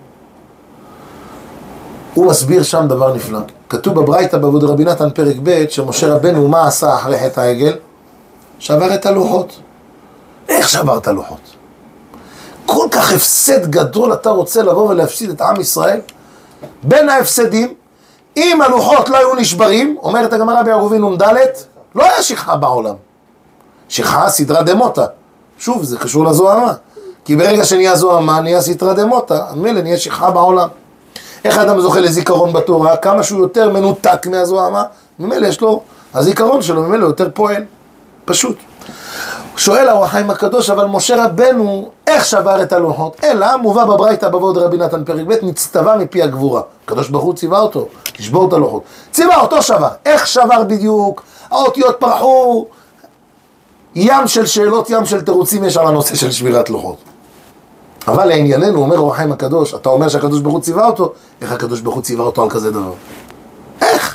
הוא מסביר שם דבר נפלא. כתוב בברייתא בעבוד רבי נתן פרק ב' שמשה רבנו מה עשה אחרי חטא העגל? שבר את הלוחות. איך שבר את הלוחות? כל כך הפסד גדול אתה רוצה לבוא ולהפסיד את עם ישראל? בין ההפסדים, אם הלוחות לא היו נשברים, אומרת הגמרא בעירובין נ"ד, לא היה שכחה בעולם. שכחה סדרה דמוטה. שוב, זה קשור לזוהמה. כי ברגע שנהיה זוהמה, נהיה סדרה דמוטה, מילא נהיה שכחה בעולם. איך האדם זוכה לזיכרון בתורה? כמה שהוא יותר מנותק מהזוהמה, ממילא יש לו, הזיכרון שלו ממילא יותר פועל. פשוט. שואל האור החיים הקדוש, אבל משה רבנו, איך שבר את הלוחות? אלא מובא בברייתא בעבוד רבי נתן פרק ב', נצטווה מפי הגבורה. הקדוש ברוך הוא ציווה אותו, לשבור את הלוחות. ציווה אותו שבר. איך שבר בדיוק? האותיות פרחו. ים של שאלות, ים של תירוצים יש על הנושא של שבירת לוחות. אבל לענייננו, אומר האור החיים הקדוש, אתה אומר שהקדוש ברוך הוא ציווה אותו, איך הקדוש ברוך הוא ציווה אותו על כזה דבר? איך?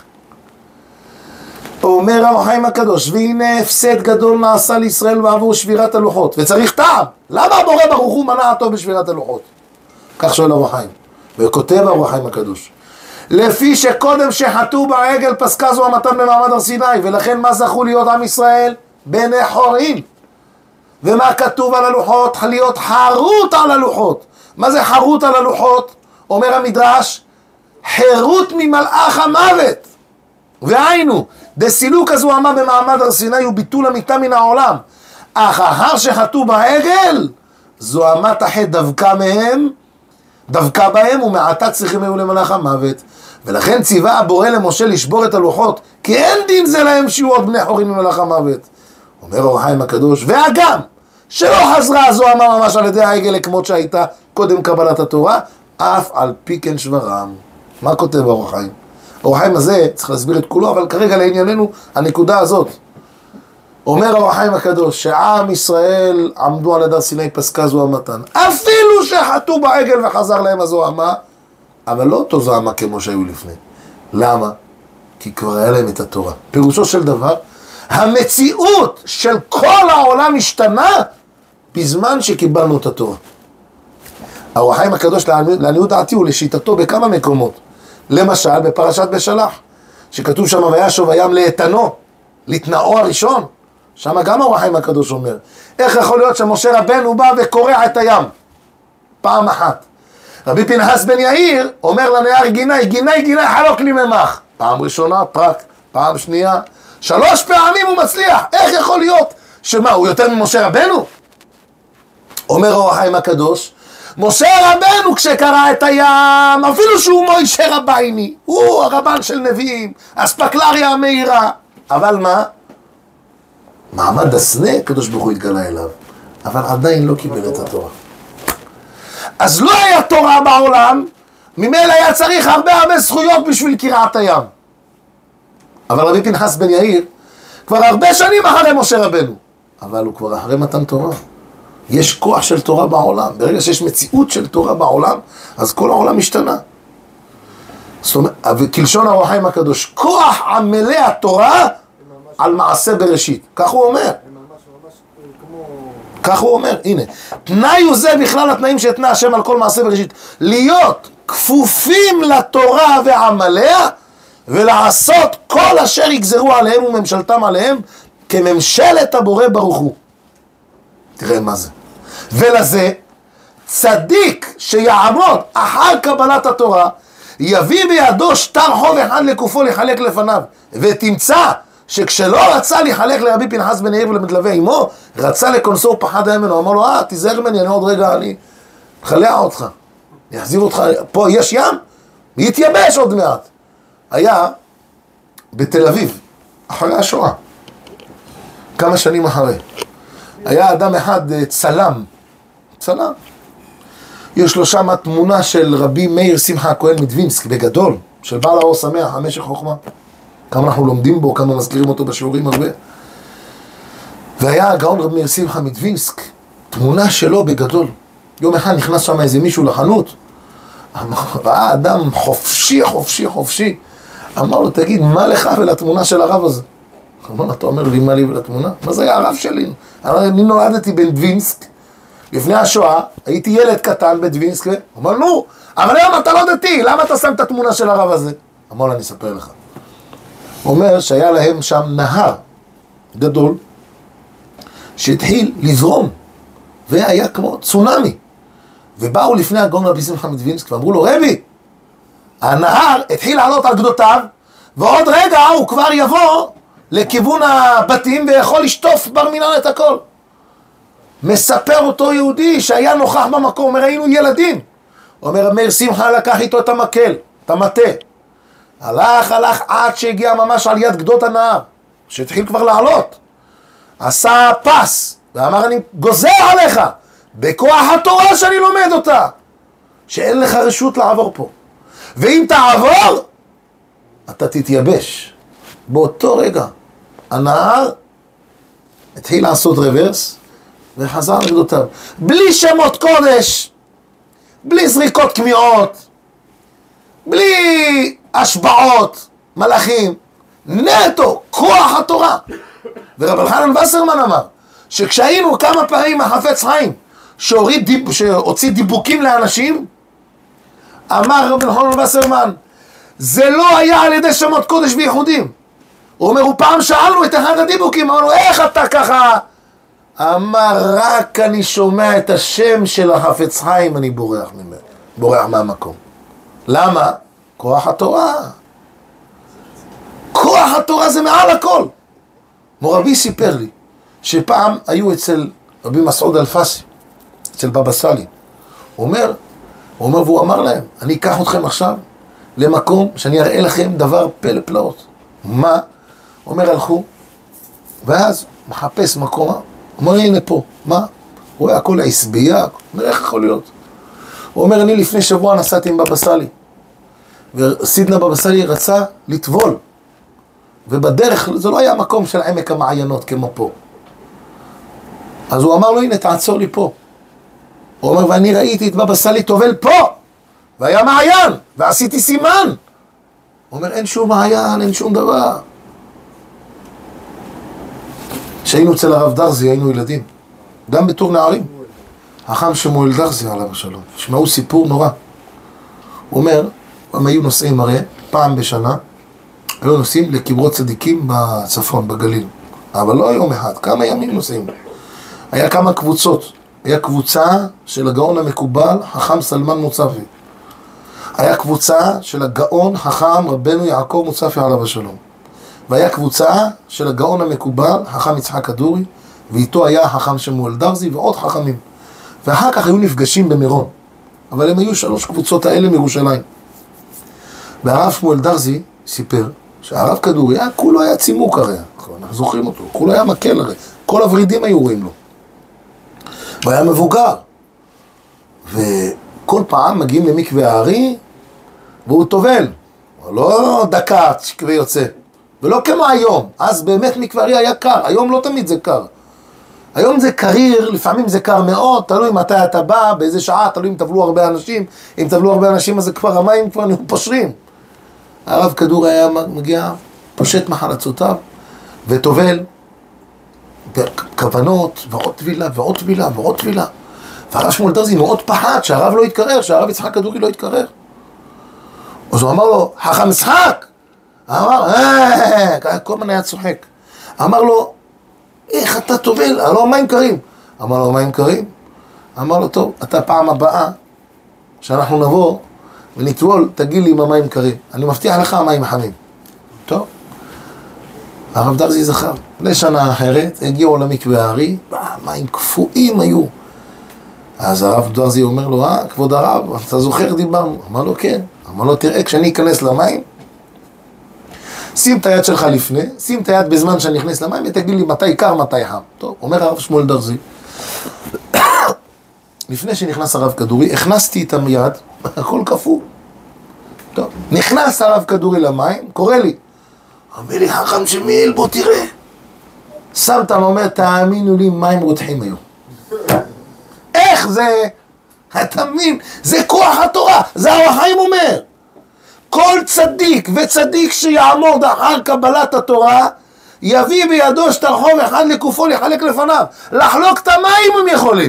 אומר האור החיים הקדוש, והנה הפסד גדול נעשה לישראל בעבור שבירת הלוחות, וצריך טעם. למה הבורא ברוך הוא מנע אותו בשבירת הלוחות? כך שואל האור החיים, וכותב האור החיים הקדוש, לפי שקודם שחטאו בעגל פסקה זוהמתן במעמד הר סיני, ולכן מה זכו להיות עם ישראל? בני חורין. ומה כתוב על הלוחות? להיות חרוט על הלוחות. מה זה חרוט על הלוחות? אומר המדרש, חירות ממלאך המוות. והיינו, דסילוק הזוהמה במעמד הר סיני הוא ביטול המיתה מן העולם. אך אחר שחטאו בעגל, זוהמת החטא דווקא מהם, דווקא בהם, ומעתה צריכים היו למלאך המוות. ולכן ציווה הבורא למשה לשבור את הלוחות, כי אין דין זה להם שיהיו עוד בני חורין ממלאך המוות. אומר האור החיים הקדוש, והגם שלא חזרה הזוהמה ממש על ידי העגל כמות שהייתה קודם קבלת התורה, אף על פי כן שברם. מה כותב אור החיים? אור החיים הזה, צריך להסביר את כולו, אבל כרגע לענייננו, הנקודה הזאת. אומר אור החיים הקדוש, שעם ישראל עמדו על הדר סיני פסקה זוהמתן, אפילו שחטאו בעגל וחזר להם הזוהמה, אבל לא אותו זוהמה כמו שהיו לפני. למה? כי כבר היה להם את התורה. פירושו של דבר, המציאות של כל העולם השתנה בזמן שקיבלנו את התורה. האור החיים הקדוש לעניות דעתי הוא לשיטתו בכמה מקומות. למשל בפרשת בשלח, שכתוב שם וישוב הים לאיתנו, לתנאו הראשון. שם גם האור החיים הקדוש אומר, איך יכול להיות שמשה רבנו בא וקורע את הים? פעם אחת. רבי פנחס בן יאיר אומר לנהר גיני, גיני גיני חלוק לי ממך. פעם ראשונה, פרק, פעם שנייה. שלוש פעמים הוא מצליח. איך יכול להיות? שמה, הוא יותר ממשה רבנו? אומר האור החיים הקדוש, משה רבנו כשקרא את הים, אפילו שהוא מוישה רבייני, הוא הרבן של נביאים, אספקלריה המהירה. אבל מה? מעמד הסנה, הקדוש ברוך הוא התגלה אליו, אבל עדיין לא קיבל את התורה. אז לא היה תורה בעולם, ממילא היה צריך הרבה הרבה זכויות בשביל קריעת הים. אבל רבי פנחס בן יאיר כבר הרבה שנים אחרי משה רבנו, אבל הוא כבר אחרי מתן תורה. יש כוח של תורה בעולם. ברגע שיש מציאות של תורה בעולם, אז כל העולם משתנה. זאת אומרת, וכלשון האור החיים הקדוש, כוח עמלי התורה על מעשה בראשית. כך הוא אומר. כך הוא אומר, הנה. תנאי הוא זה בכלל התנאים שהתנה השם על כל מעשה בראשית. להיות כפופים לתורה ועמליה, ולעשות כל אשר יגזרו עליהם וממשלתם עליהם, כממשלת הבורא ברוך הוא. תראה מה זה. ולזה, צדיק שיעמוד אחר קבלת התורה, יביא בידו שטר חוב אחד לקופו לחלק לפניו, ותמצא שכשלא רצה לחלק לרבי פנחס בן יאיר ולמתלווה עמו, רצה לקונסו ופחד היה ממנו, אמר לו, אה, תיזהר ממני, אני עוד רגע, אני חלע אותך, אני אחזיר אותך, פה יש ים, יתייבש עוד מעט. היה בתל אביב, אחרי השואה, כמה שנים אחרי, היה אדם אחד צלם, צלם, יש לו שם תמונה של רבי מאיר שמחה הכהן מדווינסק, בגדול, של בעל האור שמח, המשך חוכמה, כמה אנחנו לומדים בו, כמה מזכירים אותו בשיעורים הרבה. והיה הגאון רבי מאיר שמחה מדווינסק, תמונה שלו בגדול. יום אחד נכנס שם איזה מישהו לחנות, ראה אדם חופשי, חופשי, חופשי, אמר לו, תגיד, מה לך ולתמונה של הרב הזה? אמר לו, אתה אומר לי, מה לי ולתמונה? מה זה היה הרב שלי? אני נולדתי בדווינסק, לפני השואה, הייתי ילד קטן בדווינסק, אמר לו, אבל היום אתה לא דתי, למה אתה שם את התמונה של הרב הזה? אמר לו, אני אספר לך. הוא אומר שהיה להם שם נהר גדול, שהתחיל לזרום, והיה כמו צונמי. ובאו לפני הגאון רבי שמחה מדווינסק, ואמרו לו, רבי, הנהר התחיל לעלות על גדותיו, ועוד רגע הוא כבר יבוא לכיוון הבתים, ויכול לשטוף בר מינן את הכל. מספר אותו יהודי שהיה נוכח במקום, אומר, היינו ילדים. אומר, מאיר שמחה לקח איתו את המקל, את המטה. הלך, הלך עד שהגיע ממש על יד גדות הנהר, שהתחיל כבר לעלות. עשה פס, ואמר, אני גוזר עליך, בכוח התורה שאני לומד אותה, שאין לך רשות לעבור פה. ואם תעבור, אתה תתייבש. באותו רגע, הנהר התחיל לעשות רוורס, וחזר לגדותיו. בלי שמות קודש, בלי זריקות כמיעות, בלי השבעות, מלאכים, נטו, כוח התורה. ורב אלחנן וסרמן אמר, שכשהיינו כמה פעמים החפץ חיים, שהוריד, שהוציא דיבוקים לאנשים, אמר רב אלחנן וסרמן, זה לא היה על ידי שמות קודש וייחודים. הוא אומר, ופעם שאלנו את אחד הדיבוקים, אמרנו, איך אתה ככה? אמר, רק אני שומע את השם של החפץ חיים, אני בורח ממנו, בורח מהמקום. למה? כוח התורה. כוח התורה זה מעל הכל. מורבי סיפר לי, שפעם היו אצל רבי מסעוד אלפסי, אצל בבא סאלי. הוא אומר, הוא אומר, והוא אמר להם, אני אקח אתכם עכשיו למקום שאני אראה לכם דבר פלא פלאות. מה? הוא אומר, הלכו, ואז מחפש מקום, הוא אומר, הנה פה, מה? הוא רואה הכל העשבייה, הוא אומר, איך יכול להיות? הוא אומר, אני לפני שבוע נסעתי עם בבא סאלי, וסידנא בבא סאלי רצה לטבול, ובדרך, זה לא היה מקום של עמק המעיינות כמו פה. אז הוא אמר לו, הנה, תעצור לי פה. הוא אומר, ואני ראיתי את בבא סאלי טובל פה, והיה מעיין, ועשיתי סימן. הוא אומר, אין שום מעיין, אין שום דבר. כשהיינו אצל הרב דרזי, היינו ילדים, גם בתור נערים. החם שמואל דרזי עליו השלום, שמעו סיפור נורא. הוא אומר, הם היו נוסעים הרי, פעם בשנה, היו נוסעים לקברות צדיקים בצפון, בגליל. אבל לא יום אחד, כמה ימים נוסעים. היה כמה קבוצות. היה קבוצה של הגאון המקובל, חכם סלמן מוצפי. היה קבוצה של הגאון חכם רבנו יעקב מוצפי עליו השלום. והיה קבוצה של הגאון המקובל, חכם יצחק כדורי, ואיתו היה חכם שמואל דרזי ועוד חכמים. ואחר כך היו נפגשים במירון. אבל הם היו שלוש קבוצות האלה מירושלים. והרב שמואל דרזי סיפר שהרב כדורי, היה, כולו היה צימוק הרי, אנחנו זוכרים אותו, כולו היה מקל הרי, כל הורידים היו רואים לו. והיה מבוגר. וכל פעם מגיעים למקווה הארי, והוא טובל. לא דקה שקווה יוצא. ולא כמו היום. אז באמת מקווה הארי היה קר. היום לא תמיד זה קר. היום זה קריר, לפעמים זה קר מאוד, תלוי מתי אתה בא, באיזה שעה, תלוי אם תבלו הרבה אנשים. אם תבלו הרבה אנשים, אז זה כבר המים כבר נהיו פושרים. הרב כדור היה מגיע, פושט מחלצותיו, וטובל, כוונות, ועוד טבילה, ועוד טבילה, ועוד טבילה. והרב שמואל דרזי מאוד פחד שהרב לא יתקרר, שהרב יצחק כדורי לא יתקרר. אז הוא אמר לו, חכם יצחק! אמר, אה, כל הזמן היה צוחק. אמר לו, איך אתה טובל? אמר לו, מים קרים. אמר לו, מים קרים? אמר לו, טוב, אתה פעם הבאה, שאנחנו נבוא ונטבול, תגיד לי אם המים קרים. אני מבטיח לך המים חמים. טוב. הרב דרזי זכר. לשנה אחרת, הגיעו למקווה הארי, מים קפואים היו. אז הרב דרזי אומר לו, אה, כבוד הרב, אתה זוכר דיברנו? אמר לו, כן. אמר לו, תראה, כשאני אכנס למים, שים את היד שלך לפני, שים את היד בזמן שאני אכנס למים, ותגיד לי מתי קר, מתי חם. טוב, אומר הרב שמואל דרזי, לפני שנכנס הרב כדורי, הכנסתי את היד, הכל קפוא. טוב, נכנס הרב כדורי למים, קורא לי, אומר לי, חכם שמיל, בוא תראה. שמת, אומר, תאמינו לי, מים רותחים היום. איך זה? אתה מבין? זה כוח התורה, זה האור החיים אומר. כל צדיק וצדיק שיעמוד אחר קבלת התורה, יביא בידו שטרחו אחד לקופו לחלק לפניו. לחלוק את המים הם יכולים.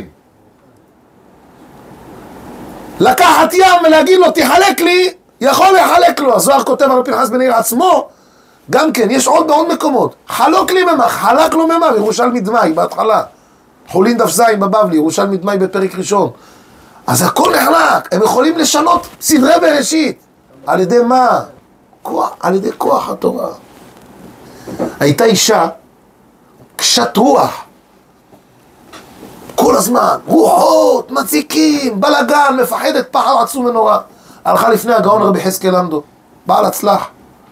לקחת ים ולהגיד לו, תחלק לי, יכול לחלק לו. הזוהר כותב על פנחס בן יאיר עצמו, גם כן, יש עוד בעוד מקומות. חלוק לי ממך, חלק לו ממך, ירושלמי דמאי בהתחלה. חולין דף זין בבבלי, ירושלמי דמאי בפרק ראשון. אז הכל נחלק, הם יכולים לשנות סדרי בראשית. על ידי מה? כוח, על ידי כוח התורה. הייתה אישה, קשת רוח. כל הזמן, רוחות, מציקים, בלגן, מפחדת, פחד עצום ונורא. הלכה לפני הגאון רבי חזקאל לנדו, בעל הצלח.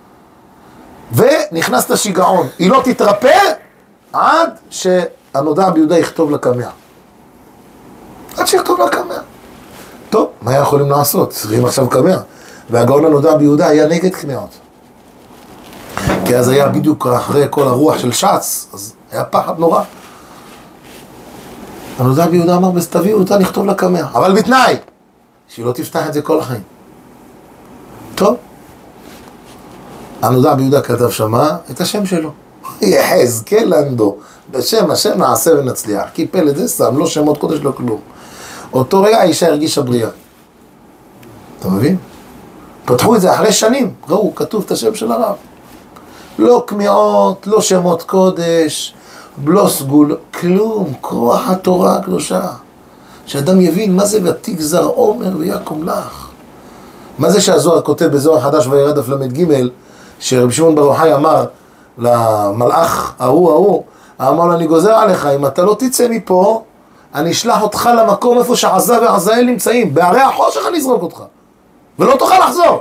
ונכנס לשיגעון. היא לא תתרפא עד שהנודע ביהודה יכתוב לקמע. עד שיכתוב לקמע. טוב, מה היה יכולים לעשות? צריכים עכשיו קמע. והגאון הנודע ביהודה היה נגד קמעות. כי אז היה בדיוק אחרי כל הרוח של שץ, אז היה פחד נורא. הנודע ביהודה אמר, אז תביאו אותה, נכתוב לקמע. אבל בתנאי, שהיא לא תפתח את זה כל החיים. טוב. הנודע ביהודה כתב שמה את השם שלו. יחזקאל לנדו. בשם השם נעשה ונצליח. קיפל את זה שם, לא שמות קודש, לא כלום. אותו רגע האישה הרגישה בריאה. אתה מבין? פתחו את זה אחרי שנים. ראו, כתוב את השם של הרב. לא כמיעות, לא שמות קודש, לא סגול, כלום. כוח התורה הקדושה. שאדם יבין מה זה ותגזר עומר ויקום לך. מה זה שהזוהר כותב בזוהר חדש וירד דף למד ג' שרבי שמעון בר יוחאי אמר למלאך ההוא ההוא, אמר לו, אני גוזר עליך, אם אתה לא תצא מפה, אני אשלח אותך למקום איפה שעזה ועזאל נמצאים, בערי החושך אני אזרוק אותך, ולא תוכל לחזור.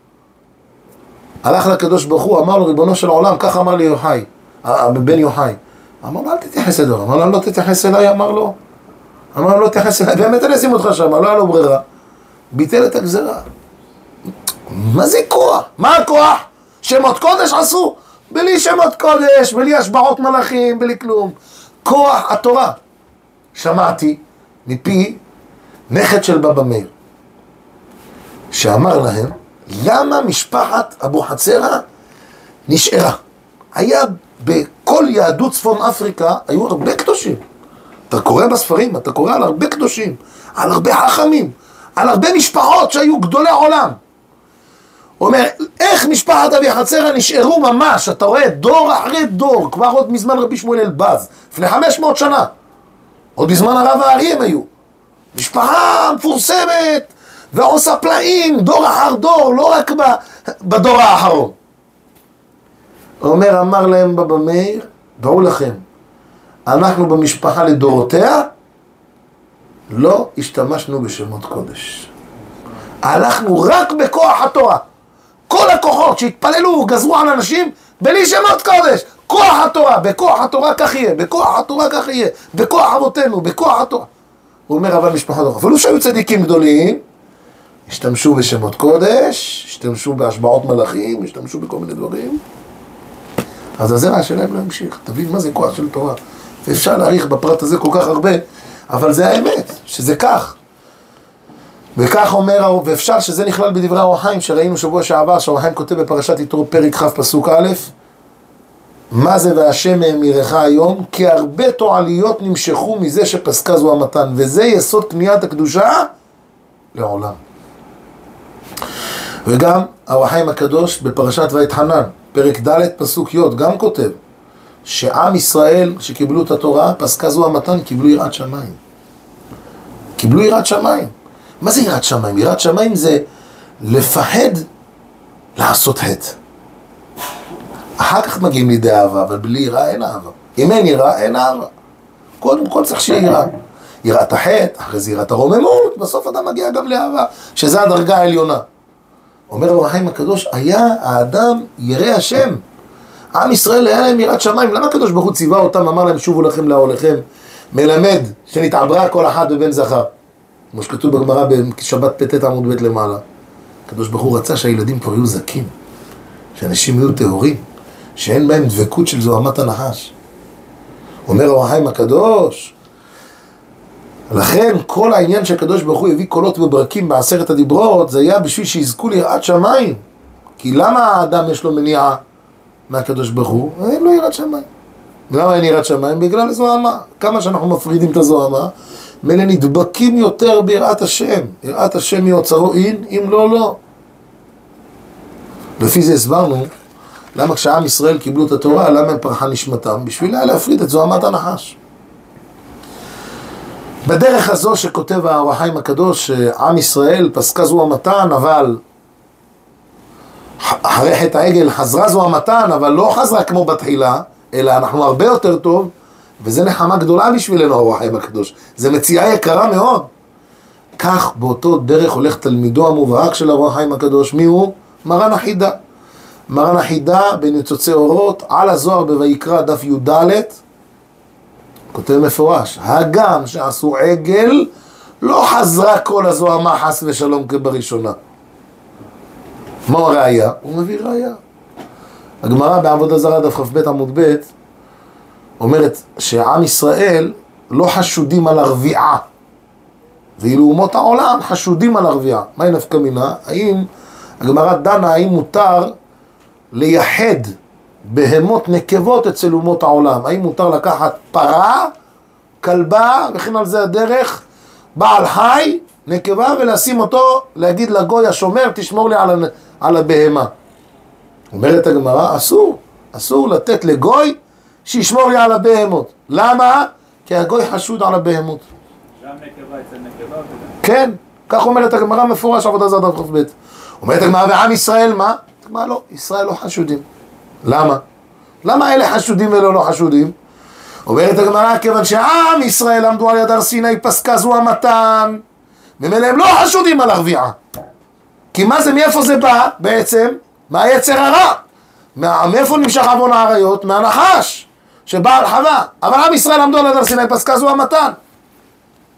הלך לקדוש ברוך הוא, אמר לו, ריבונו של עולם, ככה אמר לי יוחאי, בן יוחאי. אמר לו, אל תתייחס אליו. אמר לו, לא תתייחס אליי, אמר לו. אמר לו, לא תתייחס אליי, באמת אני אשים אותך שם, לא היה לו ברירה. ביטל את הגזרה. מה זה כוח? מה הכוח? שמות קודש עשו? בלי שמות קודש, בלי השבעות מלאכים, בלי כלום. כוח התורה. שמעתי מפי נכד של בבא מאיר, שאמר להם, למה משפחת אבוחצירא נשארה? היה בכל יהדות צפון אפריקה, היו הרבה קדושים. אתה קורא בספרים, אתה קורא על הרבה קדושים, על הרבה חכמים, על הרבה משפחות שהיו גדולי עולם. הוא אומר, איך משפחת אבוחצירא נשארו ממש, אתה רואה דור אחרי דור, כבר עוד מזמן רבי שמואל אלבז, לפני חמש מאות שנה, עוד בזמן הרב הארי הם היו. משפחה מפורסמת, ועושה פלאים, דור אחר דור, לא רק בדור האחרון. הוא אומר, אמר להם בבא מאיר, דעו לכם, אנחנו במשפחה לדורותיה, לא השתמשנו בשמות קודש. הלכנו רק בכוח התורה. כל הכוחות שהתפללו, גזרו על אנשים, בלי שמות קודש. כוח התורה, בכוח התורה כך יהיה, בכוח התורה כך יהיה, בכוח אבותינו, בכוח התורה. הוא אומר, אבל משפחה לא, אפילו שהיו צדיקים גדולים, השתמשו בשמות קודש, השתמשו בהשבעות מלאכים, השתמשו בכל מיני דברים. אז הזרע שלהם לא המשיך. תבין מה זה כוח של תורה. ואפשר להעריך בפרט הזה כל כך הרבה, אבל זה האמת, שזה כך. וכך אומר, ואפשר שזה נכלל בדברי האור החיים, שראינו שבוע שעבר, שהאור החיים כותב בפרשת יתרו פרק כ' פסוק א', מה זה והשם האמירך היום? כי הרבה תועליות נמשכו מזה שפסקה זו המתן, וזה יסוד קניית הקדושה לעולם. וגם האור החיים הקדוש בפרשת ויתחנן, פרק ד' פסוק י', גם כותב שעם ישראל שקיבלו את התורה, פסקה זו המתן, קיבלו יראת שמיים. קיבלו יראת שמיים. מה זה יראת שמיים? יראת שמיים זה לפחד לעשות חטא. אחר כך מגיעים לידי אהבה, אבל בלי יראה אין אהבה. אם אין יראה, אין אהבה. קודם כל צריך שיהיה יראה. יראת החטא, אחרי זה יראת הרוממות, בסוף אדם מגיע גם לאהבה, שזה הדרגה העליונה. אומר האור החיים הקדוש, היה האדם ירא השם. עם ישראל היה להם יראת שמיים. למה הקדוש ברוך הוא ציווה אותם, אמר להם, שובו לכם לאוהליכם, מלמד שנתעברה כל אחת בבן זכר. כמו שכתוב בגמרא בשבת פ"ט עמוד ב' למעלה. הקדוש ברוך הוא רצה שהילדים כבר יהיו זכים, שאנשים יהיו טהורים, שאין בהם דבקות של זוהמת הנחש. אומר האור החיים הקדוש, לכן כל העניין שהקדוש ברוך הוא הביא קולות וברקים בעשרת הדיברות, זה היה בשביל שיזכו ליראת שמיים. כי למה האדם יש לו מניעה מהקדוש ברוך הוא? אין לו יראת שמיים. למה אין יראת שמיים? בגלל זוהמה. כמה שאנחנו מפרידים את הזוהמה, מלא נדבקים יותר ביראת השם. יראת השם מיוצרו אין, אם לא, לא. לפי זה הסברנו, למה כשעם ישראל קיבלו את התורה, למה הם פרחה נשמתם? בשביל להפריד את זוהמת הנחש. בדרך הזו שכותב האור החיים הקדוש, עם ישראל פסקה זו המתן, אבל אחרי חטא העגל חזרה זו המתן, אבל לא חזרה כמו בתחילה, אלא אנחנו הרבה יותר טוב, וזה נחמה גדולה בשבילנו האור החיים הקדוש. זה מציאה יקרה מאוד. כך באותו דרך הולך תלמידו המובהק של האור החיים הקדוש. מי הוא? מרן החידה. מרן החידה בניצוצי אורות, על הזוהר בויקרא דף י"ד, כותב מפורש, הגם שעשו עגל, לא חזרה כל הזוהמה חס ושלום כבראשונה. מה הראיה? הוא מביא ראיה. הגמרא בעבודה זרה דף כ"ב עמוד ב' אומרת שעם ישראל לא חשודים על הרביעה, ואילו אומות העולם חשודים על הרביעה. מהי נפקא מינה? האם, הגמרא דנה, האם מותר לייחד בהמות נקבות אצל אומות העולם? האם מותר לקחת פרה, כלבה, וכן על זה הדרך, בעל חי, נקבה, ולשים אותו, להגיד לגוי השומר, תשמור לי על, על הבהמה. אומרת הגמרא, אסור, אסור לתת לגוי שישמור לי על הבהמות. למה? כי הגוי חשוד על הבהמות. גם נקבה אצל נקבה וגם... כן, כך אומרת הגמרא מפורש עבודה זרה דף כ"ב. אומרת הגמרא, ועם ישראל מה? הגמרא לא, ישראל לא חשודים. למה? למה אלה חשודים ולא לא חשודים? אומרת הגמרא, כיוון שעם ישראל עמדו על יד הר סיני, פסקה זו המתן, ממילא הם לא חשודים על הרביעה. כי מה זה, מאיפה זה בא בעצם? מהיצר הרע. מאיפה נמשך עוון האריות? מהנחש שבא על חווה. אבל עם ישראל עמדו על יד הר סיני, פסקה זו המתן.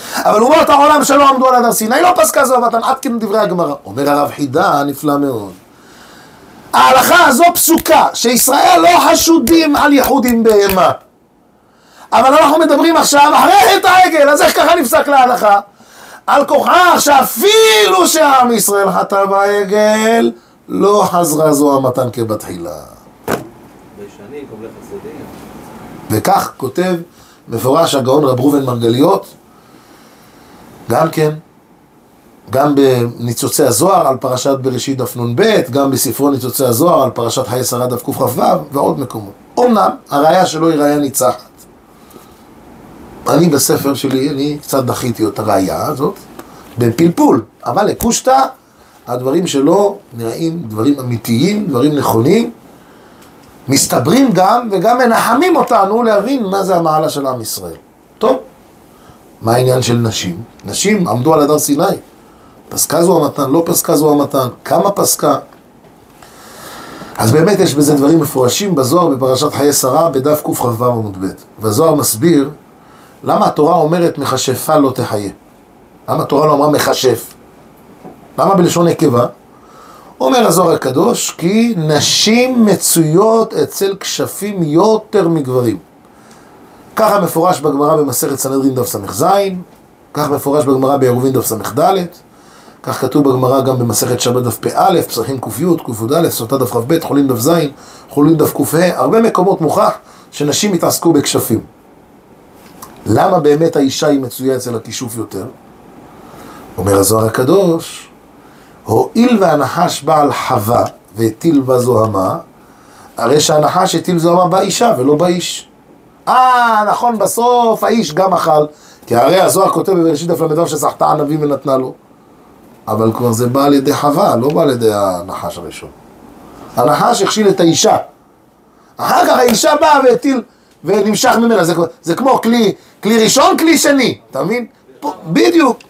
אבל אומות העולם שלא עמדו על הדר סיני, לא פסקה זו המתן, עד כן דברי הגמרא. אומר הרב חידה, נפלא מאוד. ההלכה הזו פסוקה, שישראל לא חשודים על ייחוד עם בהמה. אבל אנחנו מדברים עכשיו אחרי את העגל, אז איך ככה נפסק להלכה? על כוחך שאפילו שעם ישראל חטא בעגל, לא חזרה זו המתן כבתחילה. בישני, קובלי חסדים. וכך כותב מפורש הגאון רב ראובן מרגליות, גם כן, גם בניצוצי הזוהר על פרשת בראשית דף נ"ב, גם בספרו ניצוצי הזוהר על פרשת חיי שרה דף קכ"ו ועוד מקומות. אומנם הראיה שלו היא ראיה ניצחת. אני בספר שלי, אני קצת דחיתי את הראיה הזאת, בפלפול, אבל לקושטה, הדברים שלו נראים דברים אמיתיים, דברים נכונים, מסתברים גם וגם מנחמים אותנו להבין מה זה המעלה של עם ישראל. טוב, מה העניין של נשים? נשים עמדו על הדר סיני. פסקה זו המתן, לא פסקה זו המתן, כמה פסקה? אז באמת יש בזה דברים מפורשים בזוהר בפרשת חיי שרה בדף קכ"ו עמוד ב'. והזוהר מסביר למה התורה אומרת מכשפה לא תחיה. למה התורה לא אמרה מכשף? למה בלשון נקבה? אומר הזוהר הקדוש כי נשים מצויות אצל כשפים יותר מגברים. ככה מפורש בגמרא במסכת סנהדרין דף ס"ז, כך מפורש בגמרא בעירובין דף ס"ד, כך כתוב בגמרא גם במסכת שבת דף פ"א, פסחים ק"י, ק"ד, סוטה דף כ"ב, חולין דף ז', חולין דף ק"ה, הרבה מקומות מוכח שנשים התעסקו בכשפים. למה באמת האישה היא מצויה אצל הכישוף יותר? אומר הזוהר הקדוש, הואיל והנחש בא על חווה והטיל בה זוהמה, הרי שהנחש הטיל זוהמה באישה ולא באיש. אה, נכון, בסוף האיש גם אכל, כי הרי הזוהר כותב בבראשית דף ל"ו שסחטה ענבים ונתנה לו. אבל כבר זה בא על ידי חווה, לא בא על ידי הנחש הראשון. הנחש הכשיל את האישה. אחר כך האישה באה והטיל ונמשך ממנה. זה, זה כמו כלי, כלי ראשון, כלי שני. אתה מבין? פה, בדיוק.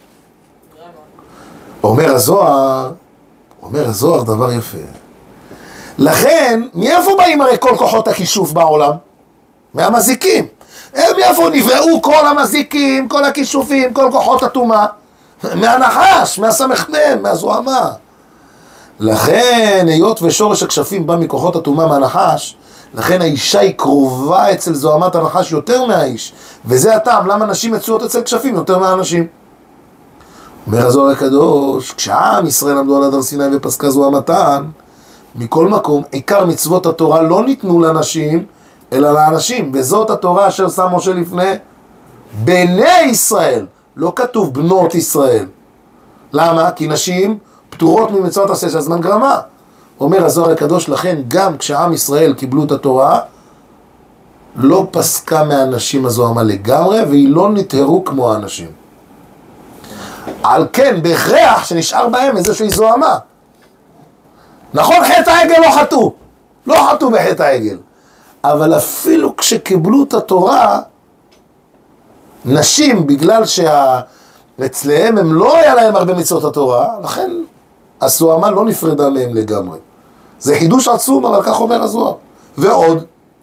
אומר הזוהר, אומר הזוהר דבר יפה. לכן, מאיפה באים הרי כל כוחות הכישוף בעולם? מהמזיקים. מאיפה נבראו כל המזיקים, כל הכישופים, כל כוחות הטומאה? מהנחש, מהסמ"ם, מהזוהמה. לכן, היות ושורש הכשפים בא מכוחות הטומאה מהנחש, לכן האישה היא קרובה אצל זוהמת הנחש יותר מהאיש. וזה הטעם, למה נשים מצויות אצל כשפים יותר מהאנשים. אומר הזוהר הקדוש, כשעם ישראל עמדו על הדר סיני ופסקה זוהמתן, מכל מקום, עיקר מצוות התורה לא ניתנו לנשים, אלא לאנשים. וזאת התורה אשר שם משה לפני בני ישראל. לא כתוב בנות ישראל. למה? כי נשים פטורות ממצוות עשה של זמן גרמה. אומר הזוהר הקדוש, לכן גם כשעם ישראל קיבלו את התורה, לא פסקה מהנשים הזוהמה לגמרי, והיא לא נטהרו כמו האנשים. על כן, בהכרח שנשאר בהם איזושהי זוהמה. נכון, חטא העגל לא חטאו. לא חטאו בחטא העגל. אבל אפילו כשקיבלו את התורה, נשים, בגלל שאצלהם הם לא היה להם הרבה מצוות התורה, לכן הזוהמה לא נפרדה מהם לגמרי. זה חידוש עצום, אבל כך אומר הזוהר. ועוד,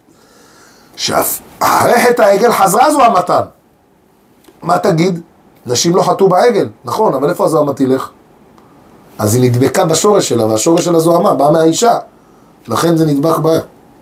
שאחרי חטא העגל חזרה זוהמתן. מה תגיד? נשים לא חטאו בעגל, נכון, אבל איפה הזוהמה תלך? אז היא נדבקה בשורש שלה, והשורש של הזוהמה בא מהאישה. לכן זה נדבק בה.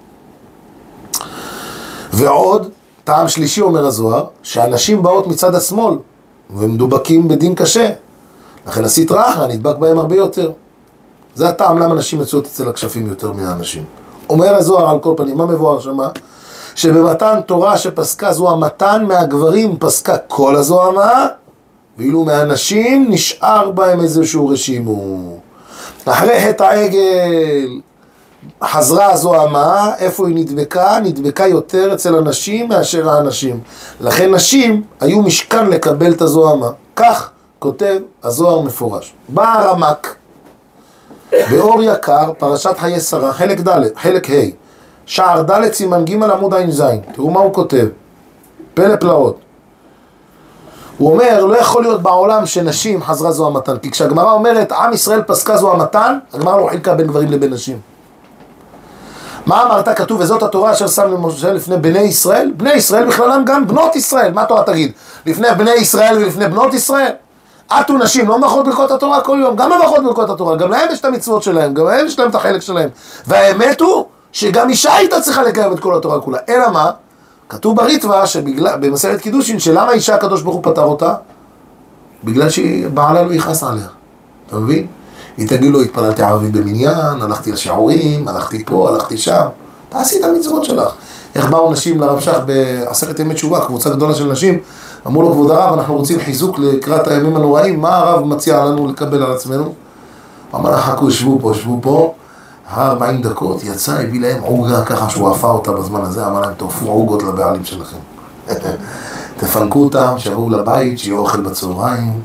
ועוד, טעם שלישי אומר הזוהר, שהנשים באות מצד השמאל, ומדובקים בדין קשה. לכן הסטרא אחרא נדבק בהם הרבה יותר. זה הטעם למה נשים מצויות אצל הכשפים יותר מהאנשים. אומר הזוהר על כל פנים, מה מבואר שמה? שבמתן תורה שפסקה זוהמתן מהגברים פסקה כל הזוהמה, ואילו מהנשים נשאר בהם איזשהו רשימו. אחרי חטא העגל חזרה הזוהמה, איפה היא נדבקה? נדבקה יותר אצל הנשים מאשר האנשים. לכן נשים היו משכן לקבל את הזוהמה. כך כותב הזוהר מפורש. בא הרמק באור יקר, פרשת חיי שרה, חלק ד', חלק ה', שער ד' סימן ג' עמוד עין זין. תראו מה הוא כותב. פלא פלאות. הוא אומר, לא יכול להיות בעולם שנשים חזרה זוהמתן. כי כשהגמרא אומרת, עם ישראל פסקה זוהמתן, הגמרא לא חילקה בין גברים לבין נשים. מה אמרת? כתוב, וזאת התורה אשר שם למשה לפני בני ישראל? בני ישראל בכללם גם בנות ישראל. מה התורה תגיד? לפני בני ישראל ולפני בנות ישראל? עטו נשים לא מברכות ברכות התורה כל יום, גם מברכות ברכות התורה, גם להם יש את המצוות שלהם, גם להם יש להם את החלק שלהם. והאמת הוא שגם אישה הייתה צריכה לקיים את כל התורה כולה. אלא מה? כתוב בריטווה שבגלל, במסכת קידושין, שלמה אישה הקדוש ברוך הוא פטר אותה? בגלל שבעלה לא יכעס עליה. אתה מבין? היא תגיד לו, התפללתי ערבית במניין, הלכתי לשיעורים, הלכתי פה, הלכתי שם. תעשי את המצוות שלך. איך באו נשים לרב שך בעשרת ימי תשובה, קבוצה גדולה של נשים, אמרו לו, כבוד הרב, אנחנו רוצים חיזוק לקראת הימים הנוראים, מה הרב מציע לנו לקבל על עצמנו? אמר לה, חכו, שבו פה, שבו פה, ארבעים דקות, יצא, הביא להם עוגה ככה שהוא עפה אותה בזמן הזה, אמר להם, תעופו עוגות לבעלים שלכם. תפנקו אותם, שיבואו לבית, שיהיה אוכל בצהריים,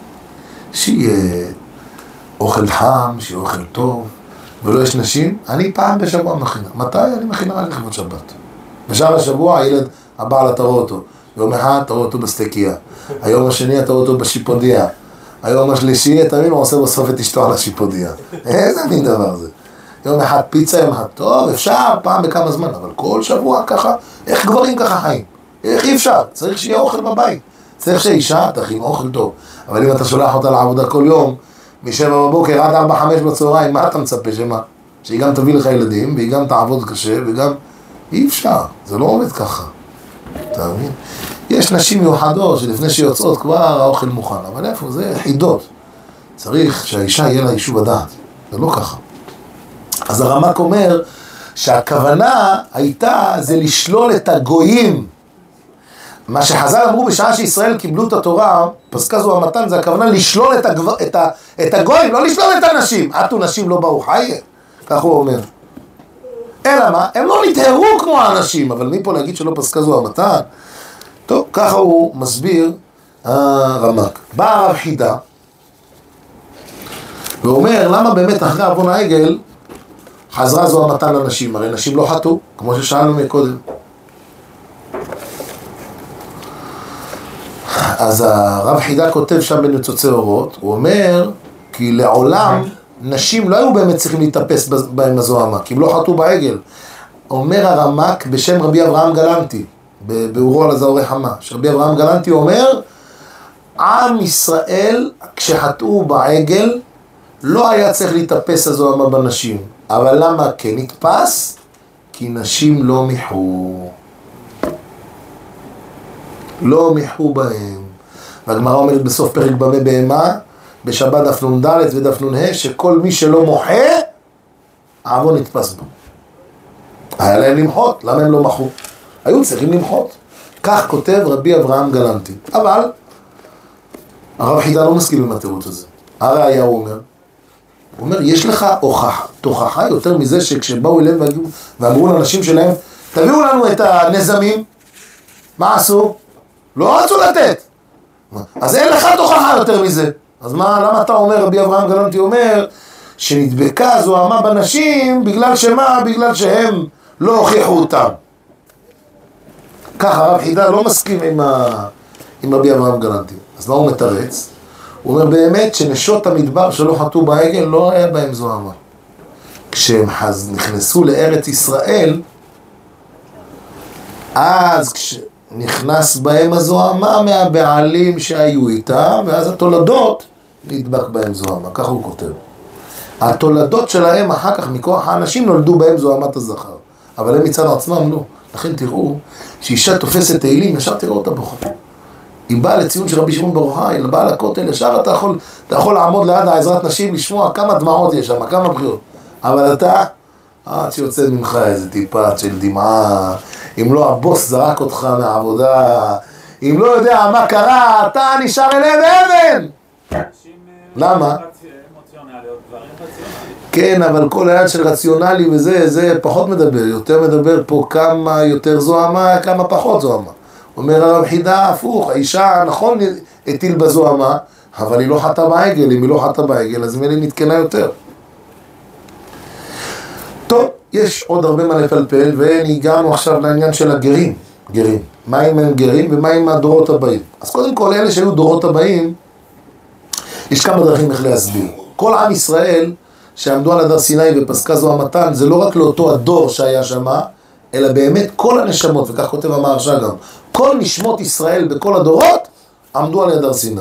שיהיה אוכל חם, שיהיה אוכל טוב, ולא יש נשים. אני פעם בשבוע מכינה. מתי? אני מכינה רק לכבוד שבת. בשער השבוע הילד, הבעל אתה רואה אותו. יום אחד אתה רואה אותו בסטקיה. היום השני אתה רואה אותו בשיפודיה. היום השלישי, אתה מבין, הוא עושה בסוף את אשתו על השיפודיה. איזה מין דבר זה. יום אחד פיצה, יום אחד טוב, אפשר פעם בכמה זמן, אבל כל שבוע ככה, איך גברים ככה חיים? איך אי אפשר? צריך שיהיה אוכל בבית. צריך שאישה תכין אוכל טוב. אבל אם אתה שולח אותה לעבודה כל יום, משבע בבוקר עד ארבע חמש בצהריים, מה אתה מצפה שמה? שהיא גם תביא לך ילדים, והיא גם תעבוד קשה, וגם... אי אפשר, זה לא עומד ככה. אתה מבין? יש נשים מיוחדות שלפני שיוצאות כבר האוכל מוכן, אבל איפה? זה חידות. צריך שהאישה יהיה לה יישוב הדעת. זה לא ככה. אז הרמ"ק אומר שהכוונה הייתה זה לשלול את הגויים. מה שחז"ל אמרו בשעה שישראל קיבלו את התורה, פסקה זו המתן, זה הכוונה לשלול את, הגב... את, ה... את הגויים, לא לשלול את הנשים. עטו נשים לא באו חיה, כך הוא אומר. אלא מה? הם לא נתהרו כמו האנשים, אבל מי פה להגיד שלא פסקה זו המתן? טוב, ככה הוא מסביר הרמ"ק. בא הרב חידה, ואומר, למה באמת אחרי עוון העגל חזרה זו המתן לנשים? הרי נשים לא חטאו, כמו ששאלנו מקודם. אז הרב חידה כותב שם בניצוצי אורות, הוא אומר, כי לעולם נשים לא היו באמת צריכים להתאפס בהם הזוהמה, כי הם לא חטאו בעגל. אומר הרמ"ק בשם רבי אברהם גלנטי, באורו על הזהורי חמה, שרבי אברהם גלנטי אומר, עם ישראל כשחטאו בעגל, לא היה צריך להתאפס הזוהמה בנשים. אבל למה כן נתפס? כי נשים לא מיחו. לא מיחו בהם. והגמרא אומרת בסוף פרק במה בהמה, בשבת דף נ"ד ודף נ"ה, שכל מי שלא מוחה, העוון נתפס בו. היה להם למחות, למה הם לא מחו? היו צריכים למחות. כך כותב רבי אברהם גלנטי. אבל הרב חידה לא מסכים עם התירוץ הזה. הראיה הוא אומר, הוא אומר, יש לך הוכחה, תוכחה יותר מזה שכשבאו אליהם ואמרו לאנשים שלהם, תביאו לנו את הנזמים, מה עשו? לא רצו לתת. אז אין לך תוכחה יותר מזה. אז מה, למה אתה אומר, רבי אברהם גלנטי אומר, שנדבקה זוהמה בנשים, בגלל שמה? בגלל שהם לא הוכיחו אותם. ככה הרב חידה לא מסכים עם, ה... עם רבי אברהם גלנטי. אז מה הוא מתרץ? הוא אומר באמת שנשות המדבר שלא חטאו בעגל לא היה בהם זוהמה. כשהם חז... נכנסו לארץ ישראל, אז כשנכנס בהם הזוהמה מהבעלים שהיו איתם, ואז התולדות נדבק בהם זוהמה. ככה הוא כותב. התולדות שלהם אחר כך מכוח האנשים נולדו בהם זוהמת הזכר. אבל הם מצד עצמם לא. לכן תראו שאישה תופסת תהילים, ישר תראו אותה בוכה. היא באה לציון של רבי שמעון בר יוחאי, היא באה לכותל, ישר אתה יכול, אתה יכול לעמוד ליד העזרת נשים, לשמוע כמה דמעות יש שם, כמה בחירות. אבל אתה, עד שיוצא ממך איזה טיפה של דמעה, אם לא הבוס זרק אותך מהעבודה, אם לא יודע מה קרה, אתה נשאר אליהם אבן. למה? כן, אבל כל היד של רציונלי וזה, זה פחות מדבר, יותר מדבר פה כמה יותר זוהמה, כמה פחות זוהמה. אומר הרב חידה הפוך, האישה נכון הטיל בזוהמה, אבל היא לא חטאה בעגל, אם היא לא חטאה בעגל, אז מילא נתקנה יותר. טוב, יש עוד הרבה מה לפלפל, והגענו עכשיו לעניין של הגרים, גרים. מה עם הם גרים ומה עם הדורות הבאים? אז קודם כל, אלה שהיו דורות הבאים, יש כמה דרכים איך להסביר. כל עם ישראל שעמדו על הדר סיני ופסקה זו המתן, זה לא רק לאותו הדור שהיה שם, אלא באמת כל הנשמות, וכך כותב המהרש"א גם, כל נשמות ישראל בכל הדורות עמדו על הדר סיני.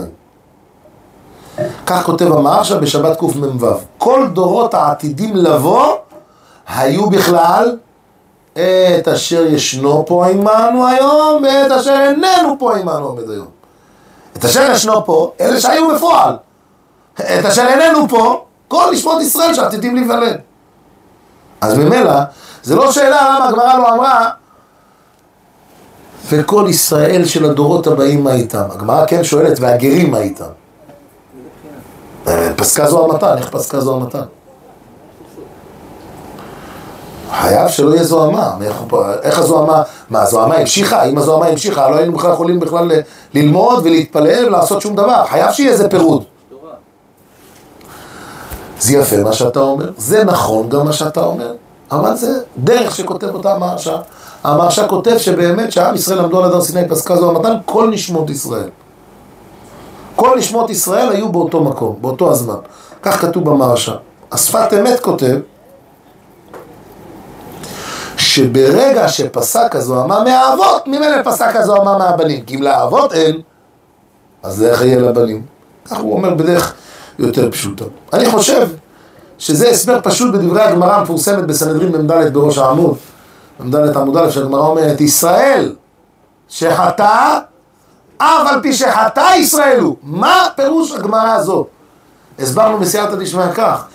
כך כותב המהרש"א בשבת קמ"ו. כל דורות העתידים לבוא היו בכלל את אשר ישנו פה עמנו היום ואת אשר איננו פה עמנו עומד היום. את אשר ישנו פה, אלה שהיו בפועל. את אשר איננו פה, כל נשמות ישראל שעתידים להיוולד. אז ממילא, זה לא שאלה למה הגמרא לא אמרה וכל ישראל של הדורות הבאים מה איתם. הגמרא כן שואלת והגרים מה איתם. פסקה זו המתן, איך פסקה זו המתן? חייב שלא יהיה זוהמה. איך הזוהמה? מה, הזוהמה המשיכה? אם הזוהמה המשיכה, לא היינו בכלל יכולים בכלל ללמוד ולהתפלל ולעשות שום דבר. חייב שיהיה איזה פירוד. זה יפה מה שאתה אומר, זה נכון גם מה שאתה אומר, אבל זה דרך שכותב אותה המהרש"א. המהרש"א כותב שבאמת שעם ישראל עמדו על הדר סיני פסקה זו המתן, כל נשמות ישראל. כל נשמות ישראל היו באותו מקום, באותו הזמן. כך כתוב במהרש"א. השפת אמת כותב שברגע שפסק הזוהמה מהאבות, ממילא פסק הזוהמה מהבנים. כי אם לאבות אין, אז איך יהיה לבנים? כך הוא אומר בדרך יותר פשוטה. אני חושב שזה הסבר פשוט בדברי הגמרא המפורסמת בסנהדרין במ"ד בראש העמוד. במ"ד עמוד א' שהגמרא אומרת, ישראל שחטא, אף על פי שחטא ישראל הוא. מה פירוש הגמרא הזאת? הסברנו בסייעתא דשמיא כך,